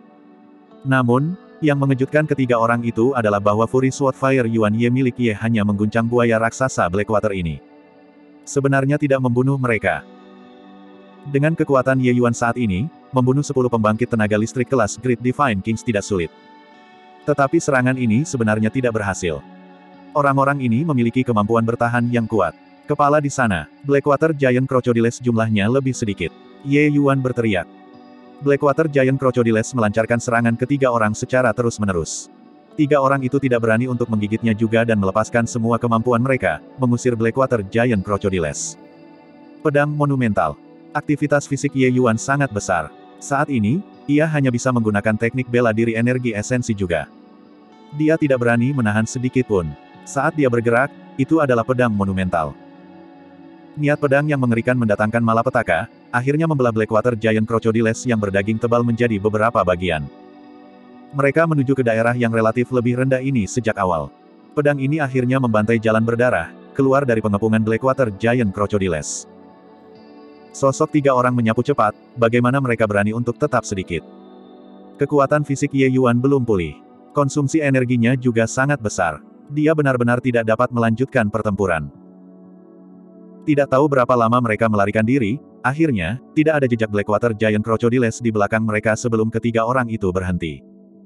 Namun, yang mengejutkan ketiga orang itu adalah bahwa Fury Sword Fire Yuan Ye milik Ye hanya mengguncang buaya raksasa Blackwater ini. Sebenarnya tidak membunuh mereka. Dengan kekuatan Ye Yuan saat ini, membunuh sepuluh pembangkit tenaga listrik kelas Great Divine Kings tidak sulit. Tetapi serangan ini sebenarnya tidak berhasil. Orang-orang ini memiliki kemampuan bertahan yang kuat. Kepala di sana, Blackwater Giant Crocodiles jumlahnya lebih sedikit. Ye Yuan berteriak. Blackwater Giant Crocodiles melancarkan serangan ketiga orang secara terus-menerus. Tiga orang itu tidak berani untuk menggigitnya juga dan melepaskan semua kemampuan mereka, mengusir Blackwater Giant Crocodiles. Pedang monumental. Aktivitas fisik Ye Yuan sangat besar. Saat ini, ia hanya bisa menggunakan teknik bela diri energi esensi juga. Dia tidak berani menahan sedikit pun. Saat dia bergerak, itu adalah pedang monumental. Niat pedang yang mengerikan mendatangkan malapetaka, akhirnya membelah Blackwater Giant Crocodiles yang berdaging tebal menjadi beberapa bagian. Mereka menuju ke daerah yang relatif lebih rendah ini sejak awal. Pedang ini akhirnya membantai jalan berdarah, keluar dari pengepungan Blackwater Giant Crocodiles. Sosok tiga orang menyapu cepat, bagaimana mereka berani untuk tetap sedikit. Kekuatan fisik Ye Yuan belum pulih. Konsumsi energinya juga sangat besar. Dia benar-benar tidak dapat melanjutkan pertempuran. Tidak tahu berapa lama mereka melarikan diri, akhirnya, tidak ada jejak Blackwater Giant Crocodiles di belakang mereka sebelum ketiga orang itu berhenti.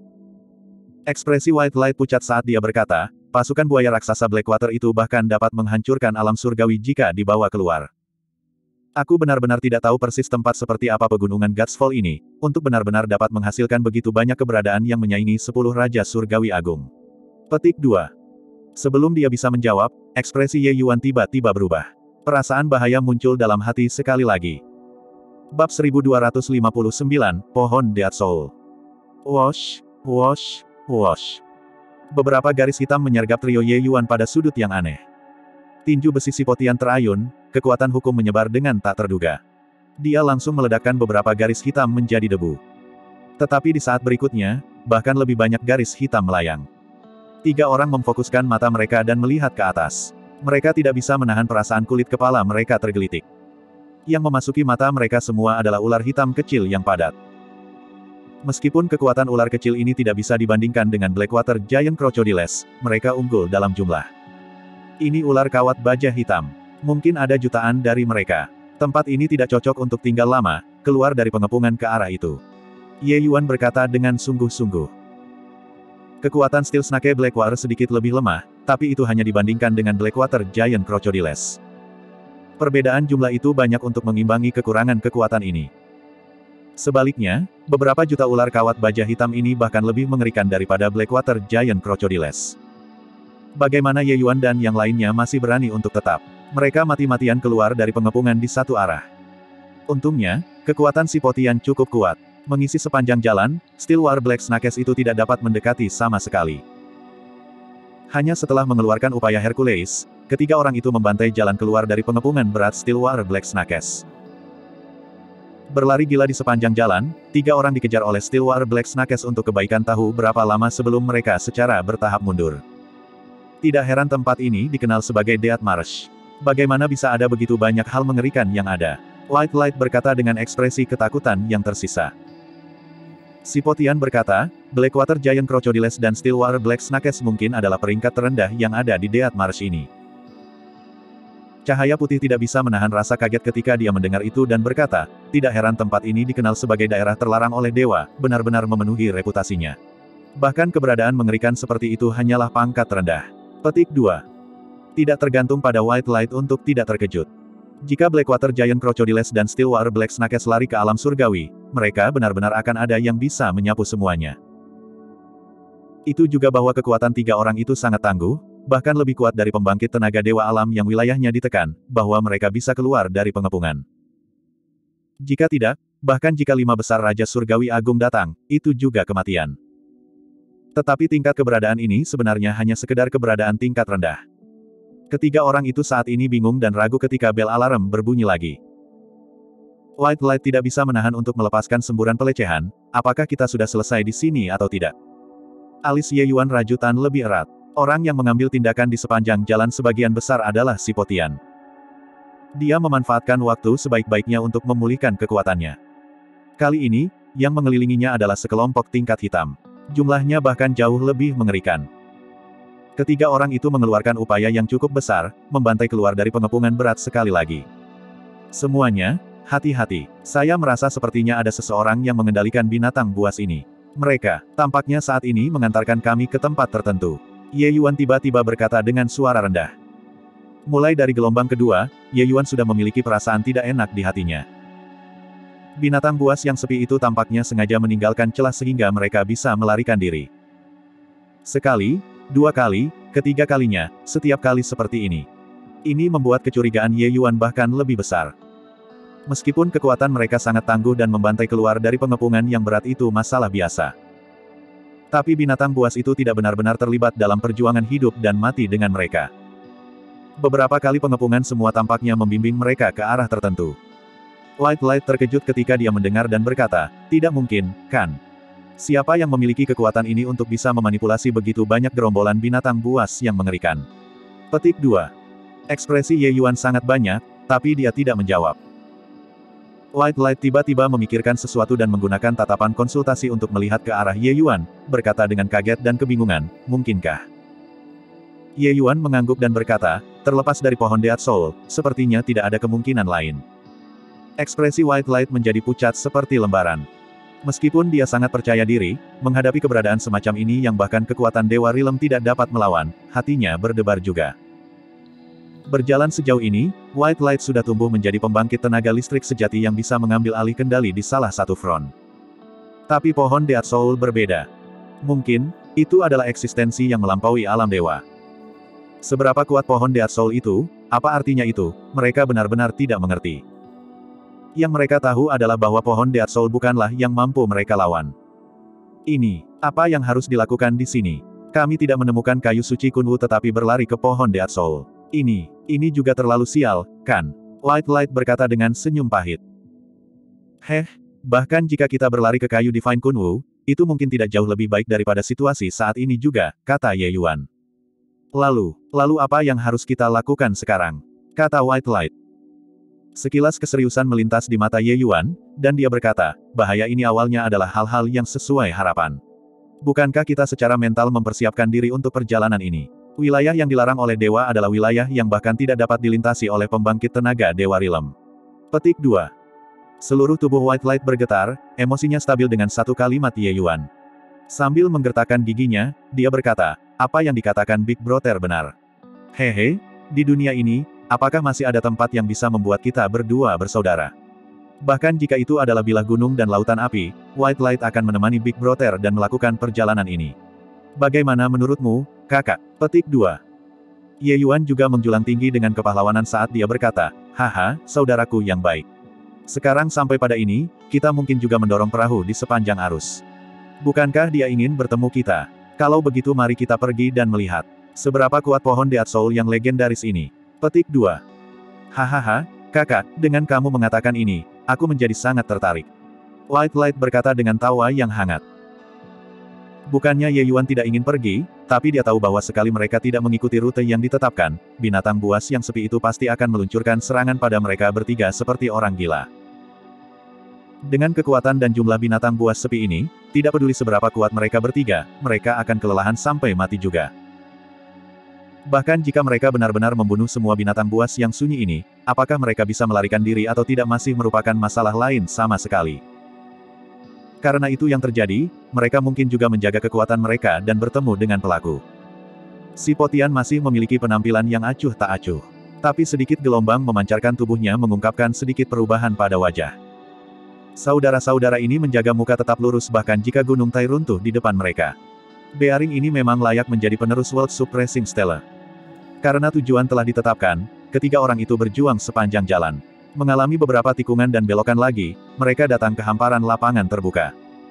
Ekspresi White Light pucat saat dia berkata, pasukan buaya raksasa Blackwater itu bahkan dapat menghancurkan alam surgawi jika dibawa keluar. Aku benar-benar tidak tahu persis tempat seperti apa pegunungan Godsfall ini, untuk benar-benar dapat menghasilkan begitu banyak keberadaan yang menyaingi sepuluh Raja Surgawi Agung. Petik dua. Sebelum dia bisa menjawab, ekspresi Ye Yuan tiba-tiba berubah. Perasaan bahaya muncul dalam hati sekali lagi. Bab seribu dua ratus lima puluh sembilan, Pohon Dead Soul. Wosh, wosh, wosh. Beberapa garis hitam menyergap trio Ye Yuan pada sudut yang aneh. Tinju besi Sipotian terayun, kekuatan hukum menyebar dengan tak terduga. Dia langsung meledakkan beberapa garis hitam menjadi debu. Tetapi di saat berikutnya, bahkan lebih banyak garis hitam melayang. Tiga orang memfokuskan mata mereka dan melihat ke atas. Mereka tidak bisa menahan perasaan kulit kepala mereka tergelitik. Yang memasuki mata mereka semua adalah ular hitam kecil yang padat. Meskipun kekuatan ular kecil ini tidak bisa dibandingkan dengan Blackwater Giant Crocodiles, mereka unggul dalam jumlah. Ini ular kawat baja hitam. Mungkin ada jutaan dari mereka. Tempat ini tidak cocok untuk tinggal lama, keluar dari pengepungan ke arah itu. Ye Yuan berkata dengan sungguh-sungguh. Kekuatan Steel Snake Blackwater sedikit lebih lemah, tapi itu hanya dibandingkan dengan Blackwater Giant Crocodiles. Perbedaan jumlah itu banyak untuk mengimbangi kekurangan kekuatan ini. Sebaliknya, beberapa juta ular kawat baja hitam ini bahkan lebih mengerikan daripada Blackwater Giant Crocodiles. Bagaimana Ye Yuan dan yang lainnya masih berani untuk tetap. Mereka mati-matian keluar dari pengepungan di satu arah. Untungnya, kekuatan Sipotian cukup kuat. Mengisi sepanjang jalan, Steel War Black Snakes itu tidak dapat mendekati sama sekali. Hanya setelah mengeluarkan upaya Hercules, ketiga orang itu membantai jalan keluar dari pengepungan berat Steel War Black Snakes. Berlari gila di sepanjang jalan, tiga orang dikejar oleh Stillwater Black Snakes untuk kebaikan tahu berapa lama sebelum mereka secara bertahap mundur. Tidak heran tempat ini dikenal sebagai Death Marsh. Bagaimana bisa ada begitu banyak hal mengerikan yang ada? White Light berkata dengan ekspresi ketakutan yang tersisa. Sipotian berkata, Blackwater Giant Crocodiles dan Stillwater Black Snakes mungkin adalah peringkat terendah yang ada di Death Marsh ini. Cahaya putih tidak bisa menahan rasa kaget ketika dia mendengar itu dan berkata, tidak heran tempat ini dikenal sebagai daerah terlarang oleh dewa, benar-benar memenuhi reputasinya. Bahkan keberadaan mengerikan seperti itu hanyalah pangkat terendah. Petik dua. Tidak tergantung pada White Light untuk tidak terkejut. Jika Blackwater Giant Crocodiles dan Stillwater Black Snakes lari ke alam surgawi, mereka benar-benar akan ada yang bisa menyapu semuanya. Itu juga bahwa kekuatan tiga orang itu sangat tangguh, bahkan lebih kuat dari pembangkit tenaga dewa alam yang wilayahnya ditekan, bahwa mereka bisa keluar dari pengepungan. Jika tidak, bahkan jika lima besar Raja Surgawi Agung datang, itu juga kematian. Tetapi tingkat keberadaan ini sebenarnya hanya sekedar keberadaan tingkat rendah. Ketiga orang itu saat ini bingung dan ragu ketika bel alarm berbunyi lagi. White Light tidak bisa menahan untuk melepaskan semburan pelecehan, apakah kita sudah selesai di sini atau tidak? Alis Ye Yuan rajutan lebih erat. Orang yang mengambil tindakan di sepanjang jalan sebagian besar adalah Sipotian. Dia memanfaatkan waktu sebaik-baiknya untuk memulihkan kekuatannya. Kali ini, yang mengelilinginya adalah sekelompok tingkat hitam. Jumlahnya bahkan jauh lebih mengerikan. Ketiga orang itu mengeluarkan upaya yang cukup besar, membantai keluar dari pengepungan berat sekali lagi. Semuanya, hati-hati, saya merasa sepertinya ada seseorang yang mengendalikan binatang buas ini. Mereka, tampaknya saat ini mengantarkan kami ke tempat tertentu. Ye Yuan tiba-tiba berkata dengan suara rendah. Mulai dari gelombang kedua, Ye Yuan sudah memiliki perasaan tidak enak di hatinya. Binatang buas yang sepi itu tampaknya sengaja meninggalkan celah sehingga mereka bisa melarikan diri. Sekali, dua kali, ketiga kalinya, setiap kali seperti ini. Ini membuat kecurigaan Ye Yuan bahkan lebih besar. Meskipun kekuatan mereka sangat tangguh dan membantai keluar dari pengepungan yang berat itu masalah biasa. Tapi binatang buas itu tidak benar-benar terlibat dalam perjuangan hidup dan mati dengan mereka. Beberapa kali pengepungan semua tampaknya membimbing mereka ke arah tertentu. White Light terkejut ketika dia mendengar dan berkata, tidak mungkin, kan? Siapa yang memiliki kekuatan ini untuk bisa memanipulasi begitu banyak gerombolan binatang buas yang mengerikan? Petik dua. Ekspresi Ye Yuan sangat banyak, tapi dia tidak menjawab. White Light tiba-tiba memikirkan sesuatu dan menggunakan tatapan konsultasi untuk melihat ke arah Ye Yuan, berkata dengan kaget dan kebingungan, mungkinkah? Ye Yuan mengangguk dan berkata, terlepas dari pohon Death Soul, sepertinya tidak ada kemungkinan lain. Ekspresi White Light menjadi pucat seperti lembaran. Meskipun dia sangat percaya diri, menghadapi keberadaan semacam ini yang bahkan kekuatan Dewa Rilem tidak dapat melawan, hatinya berdebar juga. Berjalan sejauh ini, White Light sudah tumbuh menjadi pembangkit tenaga listrik sejati yang bisa mengambil alih kendali di salah satu front. Tapi pohon Death Soul berbeda. Mungkin, itu adalah eksistensi yang melampaui alam dewa. Seberapa kuat pohon Death Soul itu, apa artinya itu, mereka benar-benar tidak mengerti. Yang mereka tahu adalah bahwa pohon Death Soul bukanlah yang mampu mereka lawan. Ini, apa yang harus dilakukan di sini? Kami tidak menemukan kayu suci Kunwu tetapi berlari ke pohon Death Soul. Ini, ini juga terlalu sial, kan? White Light berkata dengan senyum pahit. Heh, bahkan jika kita berlari ke kayu Divine Kunwu, itu mungkin tidak jauh lebih baik daripada situasi saat ini juga, kata Ye Yuan. Lalu, lalu apa yang harus kita lakukan sekarang? Kata White Light. Sekilas keseriusan melintas di mata Ye Yuan, dan dia berkata, bahaya ini awalnya adalah hal-hal yang sesuai harapan. Bukankah kita secara mental mempersiapkan diri untuk perjalanan ini? Wilayah yang dilarang oleh dewa adalah wilayah yang bahkan tidak dapat dilintasi oleh pembangkit tenaga Dewa Rilem. Petik dua. Seluruh tubuh White Light bergetar, emosinya stabil dengan satu kalimat Ye Yuan. Sambil menggertakkan giginya, dia berkata, apa yang dikatakan Big Brother benar. Hehe, di dunia ini, apakah masih ada tempat yang bisa membuat kita berdua bersaudara? Bahkan jika itu adalah bilah gunung dan lautan api, White Light akan menemani Big Brother dan melakukan perjalanan ini. Bagaimana menurutmu, kakak? Petik dua. Ye Yuan juga menjulang tinggi dengan kepahlawanan saat dia berkata, haha, saudaraku yang baik. Sekarang sampai pada ini, kita mungkin juga mendorong perahu di sepanjang arus. Bukankah dia ingin bertemu kita? Kalau begitu mari kita pergi dan melihat. Seberapa kuat pohon Death Soul yang legendaris ini? Petik dua. Hahaha, kakak, dengan kamu mengatakan ini, aku menjadi sangat tertarik. White Light berkata dengan tawa yang hangat. Bukannya Ye Yuan tidak ingin pergi, tapi dia tahu bahwa sekali mereka tidak mengikuti rute yang ditetapkan, binatang buas yang sepi itu pasti akan meluncurkan serangan pada mereka bertiga seperti orang gila. Dengan kekuatan dan jumlah binatang buas sepi ini, tidak peduli seberapa kuat mereka bertiga, mereka akan kelelahan sampai mati juga. Bahkan jika mereka benar-benar membunuh semua binatang buas yang sunyi ini, apakah mereka bisa melarikan diri atau tidak masih merupakan masalah lain sama sekali. Karena itu yang terjadi, mereka mungkin juga menjaga kekuatan mereka dan bertemu dengan pelaku. Si Potian masih memiliki penampilan yang acuh tak acuh. Tapi sedikit gelombang memancarkan tubuhnya mengungkapkan sedikit perubahan pada wajah. Saudara-saudara ini menjaga muka tetap lurus bahkan jika Gunung Tai runtuh di depan mereka. Bearing ini memang layak menjadi penerus World Super Racing Stellar. Karena tujuan telah ditetapkan, ketiga orang itu berjuang sepanjang jalan. Mengalami beberapa tikungan dan belokan lagi, mereka datang ke hamparan lapangan terbuka.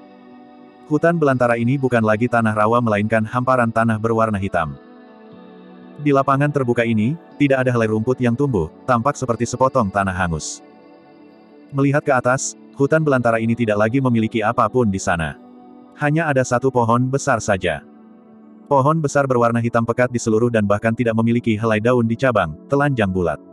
Hutan belantara ini bukan lagi tanah rawa melainkan hamparan tanah berwarna hitam. Di lapangan terbuka ini, tidak ada helai rumput yang tumbuh, tampak seperti sepotong tanah hangus. Melihat ke atas, hutan belantara ini tidak lagi memiliki apapun di sana. Hanya ada satu pohon besar saja. Pohon besar berwarna hitam pekat di seluruh dan bahkan tidak memiliki helai daun di cabang, telanjang bulat.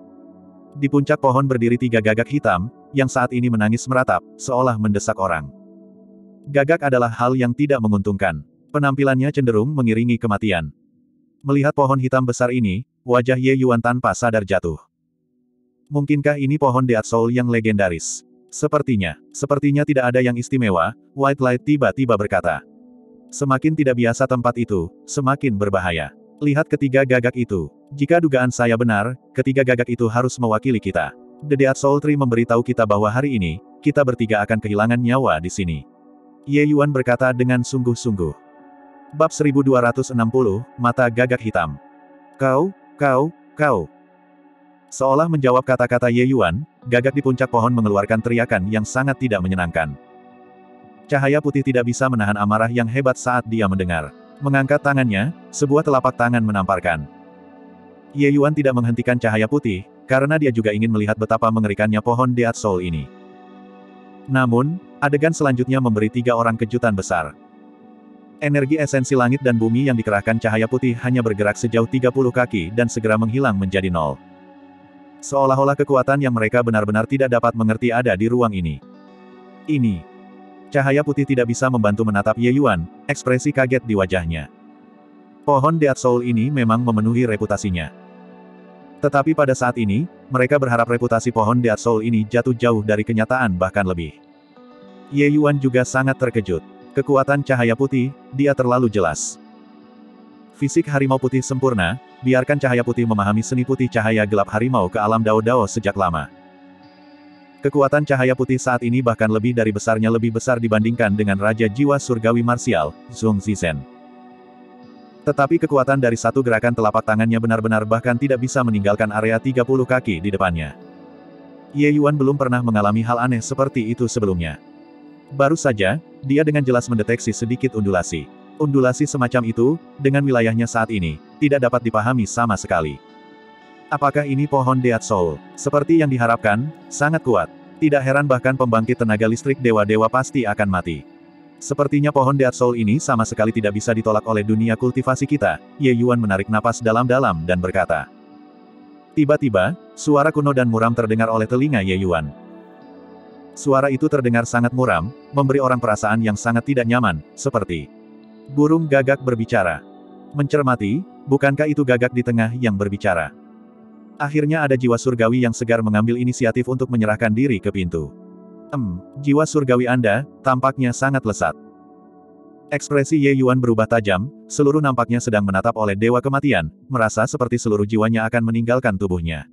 Di puncak pohon berdiri tiga gagak hitam, yang saat ini menangis meratap, seolah mendesak orang. Gagak adalah hal yang tidak menguntungkan. Penampilannya cenderung mengiringi kematian. Melihat pohon hitam besar ini, wajah Ye Yuan tanpa sadar jatuh. Mungkinkah ini pohon Death Soul yang legendaris? Sepertinya, sepertinya tidak ada yang istimewa, White Light tiba-tiba berkata. Semakin tidak biasa tempat itu, semakin berbahaya. Lihat ketiga gagak itu. Jika dugaan saya benar, ketiga gagak itu harus mewakili kita. The Death Soul Tree memberitahu kita bahwa hari ini, kita bertiga akan kehilangan nyawa di sini. Ye Yuan berkata dengan sungguh-sungguh. Bab seribu dua ratus enam puluh, Mata Gagak Hitam. Kau, kau, kau. Seolah menjawab kata-kata Ye Yuan, gagak di puncak pohon mengeluarkan teriakan yang sangat tidak menyenangkan. Cahaya putih tidak bisa menahan amarah yang hebat saat dia mendengar. Mengangkat tangannya, sebuah telapak tangan menamparkan. Ye Yuan tidak menghentikan cahaya putih, karena dia juga ingin melihat betapa mengerikannya pohon Death Soul ini. Namun, adegan selanjutnya memberi tiga orang kejutan besar. Energi esensi langit dan bumi yang dikerahkan cahaya putih hanya bergerak sejauh tiga puluh kaki dan segera menghilang menjadi nol. Seolah-olah kekuatan yang mereka benar-benar tidak dapat mengerti ada di ruang ini. Ini. Cahaya putih tidak bisa membantu menatap Ye Yuan, ekspresi kaget di wajahnya. Pohon Death Soul ini memang memenuhi reputasinya. Tetapi pada saat ini, mereka berharap reputasi pohon Death Soul ini jatuh jauh dari kenyataan bahkan lebih. Ye Yuan juga sangat terkejut. Kekuatan cahaya putih, dia terlalu jelas. Fisik harimau putih sempurna, biarkan cahaya putih memahami seni putih cahaya gelap harimau ke alam Dao-Dao sejak lama. Kekuatan cahaya putih saat ini bahkan lebih dari besarnya lebih besar dibandingkan dengan Raja Jiwa Surgawi Marsial, Zhong Zizhen. Tetapi kekuatan dari satu gerakan telapak tangannya benar-benar bahkan tidak bisa meninggalkan area tiga puluh kaki di depannya. Ye Yuan belum pernah mengalami hal aneh seperti itu sebelumnya. Baru saja, dia dengan jelas mendeteksi sedikit undulasi. Undulasi semacam itu, dengan wilayahnya saat ini, tidak dapat dipahami sama sekali. Apakah ini pohon Death Soul? Seperti yang diharapkan, sangat kuat. Tidak heran bahkan pembangkit tenaga listrik dewa-dewa pasti akan mati. Sepertinya pohon Death Soul ini sama sekali tidak bisa ditolak oleh dunia kultivasi kita. Ye Yuan menarik napas dalam-dalam dan berkata. Tiba-tiba, suara kuno dan muram terdengar oleh telinga Ye Yuan. Suara itu terdengar sangat muram, memberi orang perasaan yang sangat tidak nyaman, seperti burung gagak berbicara. Mencermati, bukankah itu gagak di tengah yang berbicara? Akhirnya ada jiwa surgawi yang segar mengambil inisiatif untuk menyerahkan diri ke pintu. Em, jiwa surgawi Anda, tampaknya sangat lesat. Ekspresi Ye Yuan berubah tajam, seluruh nampaknya sedang menatap oleh Dewa Kematian, merasa seperti seluruh jiwanya akan meninggalkan tubuhnya.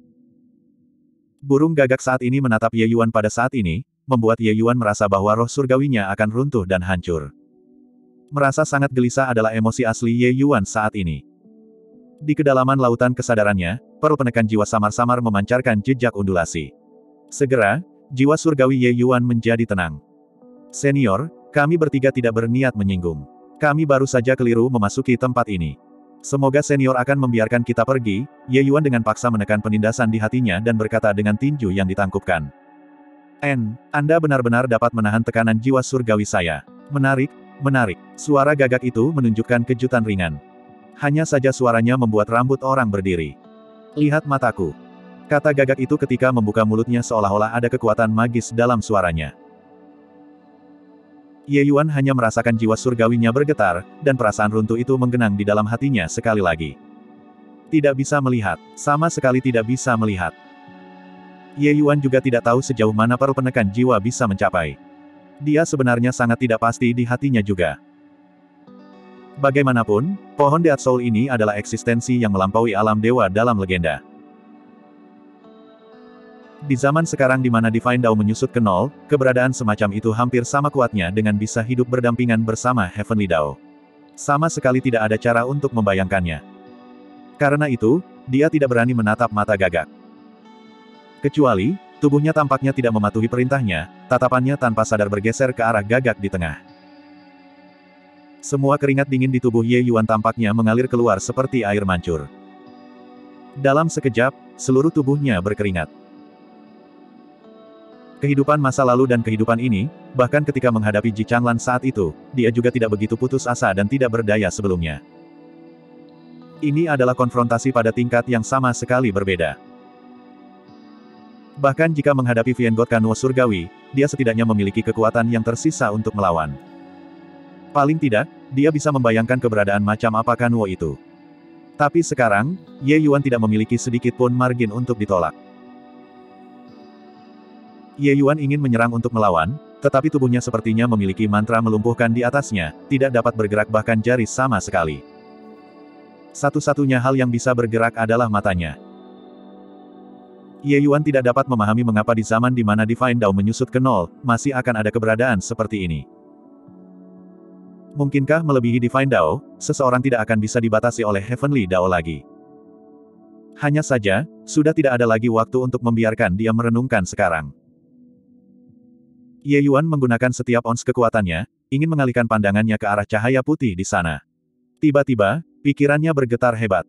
Burung gagak saat ini menatap Ye Yuan pada saat ini, membuat Ye Yuan merasa bahwa roh surgawinya akan runtuh dan hancur. Merasa sangat gelisah adalah emosi asli Ye Yuan saat ini. Di kedalaman lautan kesadarannya, Pearl penekan jiwa samar-samar memancarkan jejak undulasi. Segera, jiwa surgawi Ye Yuan menjadi tenang. Senior, kami bertiga tidak berniat menyinggung. Kami baru saja keliru memasuki tempat ini. Semoga senior akan membiarkan kita pergi. Ye Yuan dengan paksa menekan penindasan di hatinya dan berkata dengan tinju yang ditangkupkan. En, Anda benar-benar dapat menahan tekanan jiwa surgawi saya. Menarik, menarik. Suara Gagak itu menunjukkan kejutan ringan. Hanya saja suaranya membuat rambut orang berdiri. Lihat mataku. Kata Gagak itu ketika membuka mulutnya seolah-olah ada kekuatan magis dalam suaranya. Ye Yuan hanya merasakan jiwa surgawinya bergetar, dan perasaan runtuh itu menggenang di dalam hatinya sekali lagi. Tidak bisa melihat, sama sekali tidak bisa melihat. Ye Yuan juga tidak tahu sejauh mana perl penekan jiwa bisa mencapai. Dia sebenarnya sangat tidak pasti di hatinya juga. Bagaimanapun, pohon Death Soul ini adalah eksistensi yang melampaui alam dewa dalam legenda. Di zaman sekarang di mana Divine Dao menyusut ke nol, keberadaan semacam itu hampir sama kuatnya dengan bisa hidup berdampingan bersama Heavenly Dao. Sama sekali tidak ada cara untuk membayangkannya. Karena itu, dia tidak berani menatap mata Gagak. Kecuali, tubuhnya tampaknya tidak mematuhi perintahnya, tatapannya tanpa sadar bergeser ke arah Gagak di tengah. Semua keringat dingin di tubuh Ye Yuan tampaknya mengalir keluar seperti air mancur. Dalam sekejap, seluruh tubuhnya berkeringat. Kehidupan masa lalu dan kehidupan ini, bahkan ketika menghadapi Ji Changlan saat itu, dia juga tidak begitu putus asa dan tidak berdaya sebelumnya. Ini adalah konfrontasi pada tingkat yang sama sekali berbeda. Bahkan jika menghadapi Vian God Kanuo Surgawi, dia setidaknya memiliki kekuatan yang tersisa untuk melawan. Paling tidak, dia bisa membayangkan keberadaan macam apa Kanuo itu. Tapi sekarang, Ye Yuan tidak memiliki sedikit pun margin untuk ditolak. Ye Yuan ingin menyerang untuk melawan, tetapi tubuhnya sepertinya memiliki mantra melumpuhkan di atasnya, tidak dapat bergerak bahkan jari sama sekali. Satu-satunya hal yang bisa bergerak adalah matanya. Ye Yuan tidak dapat memahami mengapa di zaman di mana Divine Dao menyusut ke nol, masih akan ada keberadaan seperti ini. Mungkinkah melebihi Divine Dao, seseorang tidak akan bisa dibatasi oleh Heavenly Dao lagi? Hanya saja, sudah tidak ada lagi waktu untuk membiarkan dia merenungkan sekarang. Ye Yuan menggunakan setiap ons kekuatannya, ingin mengalihkan pandangannya ke arah cahaya putih di sana. Tiba-tiba, pikirannya bergetar hebat.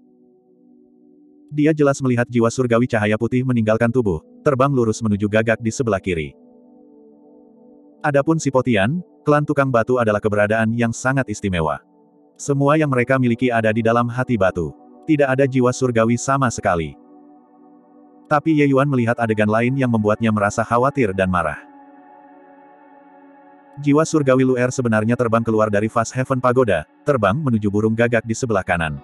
Dia jelas melihat jiwa surgawi cahaya putih meninggalkan tubuh, terbang lurus menuju Gagak di sebelah kiri. Adapun Sipotian, klan tukang batu adalah keberadaan yang sangat istimewa. Semua yang mereka miliki ada di dalam hati batu. Tidak ada jiwa surgawi sama sekali. Tapi Ye Yuan melihat adegan lain yang membuatnya merasa khawatir dan marah. Jiwa surgawi Luer sebenarnya terbang keluar dari Fast Heaven Pagoda, terbang menuju burung Gagak di sebelah kanan.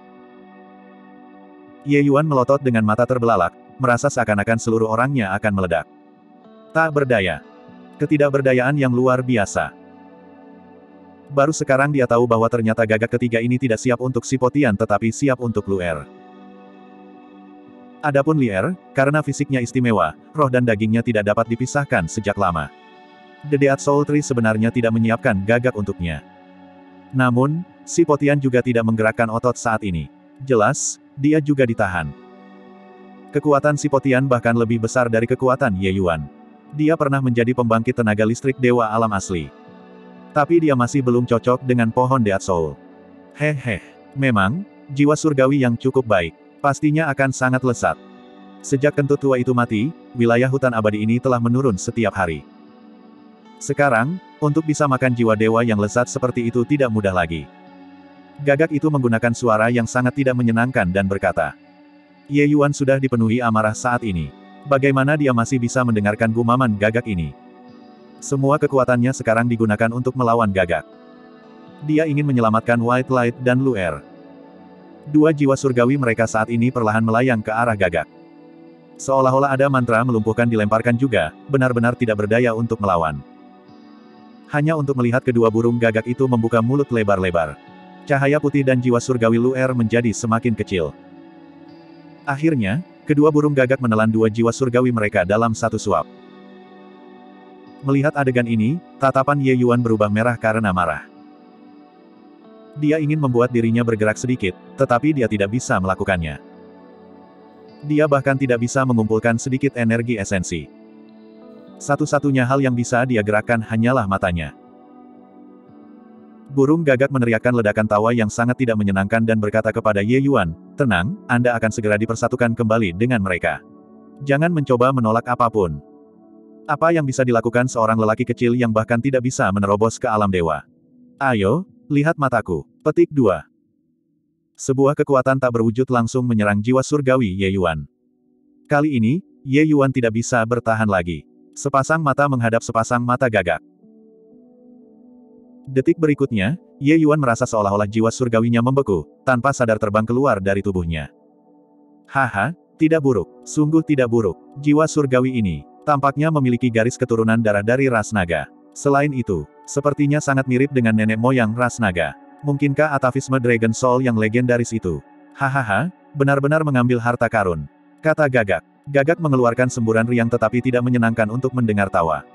Ye Yuan melotot dengan mata terbelalak, merasa seakan-akan seluruh orangnya akan meledak. Tak berdaya. Ketidakberdayaan yang luar biasa. Baru sekarang dia tahu bahwa ternyata Gagak ketiga ini tidak siap untuk Sipotian tetapi siap untuk Luer. Adapun Lier, karena fisiknya istimewa, roh dan dagingnya tidak dapat dipisahkan sejak lama. The Death Soul Tree sebenarnya tidak menyiapkan Gagak untuknya. Namun, Sipotian juga tidak menggerakkan otot saat ini. Jelas, dia juga ditahan. Kekuatan Sipotian bahkan lebih besar dari kekuatan Ye Yuan. Dia pernah menjadi pembangkit tenaga listrik dewa alam asli. Tapi dia masih belum cocok dengan pohon Death Soul. Hehe, memang, jiwa surgawi yang cukup baik, pastinya akan sangat lesat. Sejak kentut tua itu mati, wilayah hutan abadi ini telah menurun setiap hari. Sekarang, untuk bisa makan jiwa dewa yang lezat seperti itu tidak mudah lagi. Gagak itu menggunakan suara yang sangat tidak menyenangkan dan berkata, Ye Yuan sudah dipenuhi amarah saat ini. Bagaimana dia masih bisa mendengarkan gumaman Gagak ini? Semua kekuatannya sekarang digunakan untuk melawan Gagak. Dia ingin menyelamatkan White Light dan Luer. Dua jiwa surgawi mereka saat ini perlahan melayang ke arah Gagak. Seolah-olah ada mantra melumpuhkan dilemparkan juga, benar-benar tidak berdaya untuk melawan. Hanya untuk melihat kedua burung Gagak itu membuka mulut lebar-lebar. Cahaya putih dan jiwa surgawi Luer menjadi semakin kecil. Akhirnya, kedua burung Gagak menelan dua jiwa surgawi mereka dalam satu suap. Melihat adegan ini, tatapan Ye Yuan berubah merah karena marah. Dia ingin membuat dirinya bergerak sedikit, tetapi dia tidak bisa melakukannya. Dia bahkan tidak bisa mengumpulkan sedikit energi esensi. Satu-satunya hal yang bisa dia gerakkan hanyalah matanya. Burung Gagak meneriakkan ledakan tawa yang sangat tidak menyenangkan dan berkata kepada Ye Yuan, tenang, Anda akan segera dipersatukan kembali dengan mereka. Jangan mencoba menolak apapun. Apa yang bisa dilakukan seorang lelaki kecil yang bahkan tidak bisa menerobos ke alam dewa? Ayo, lihat mataku. Petik dua. Sebuah kekuatan tak berwujud langsung menyerang jiwa surgawi Ye Yuan. Kali ini, Ye Yuan tidak bisa bertahan lagi. Sepasang mata menghadap sepasang mata gagak. Detik berikutnya, Ye Yuan merasa seolah-olah jiwa surgawinya membeku, tanpa sadar terbang keluar dari tubuhnya. Haha, tidak buruk, sungguh tidak buruk. Jiwa surgawi ini, tampaknya memiliki garis keturunan darah dari ras naga. Selain itu, sepertinya sangat mirip dengan nenek moyang ras naga. Mungkinkah atavisme Dragon Soul yang legendaris itu? Hahaha, benar-benar mengambil harta karun. Kata gagak. Gagak mengeluarkan semburan riang tetapi tidak menyenangkan untuk mendengar tawa.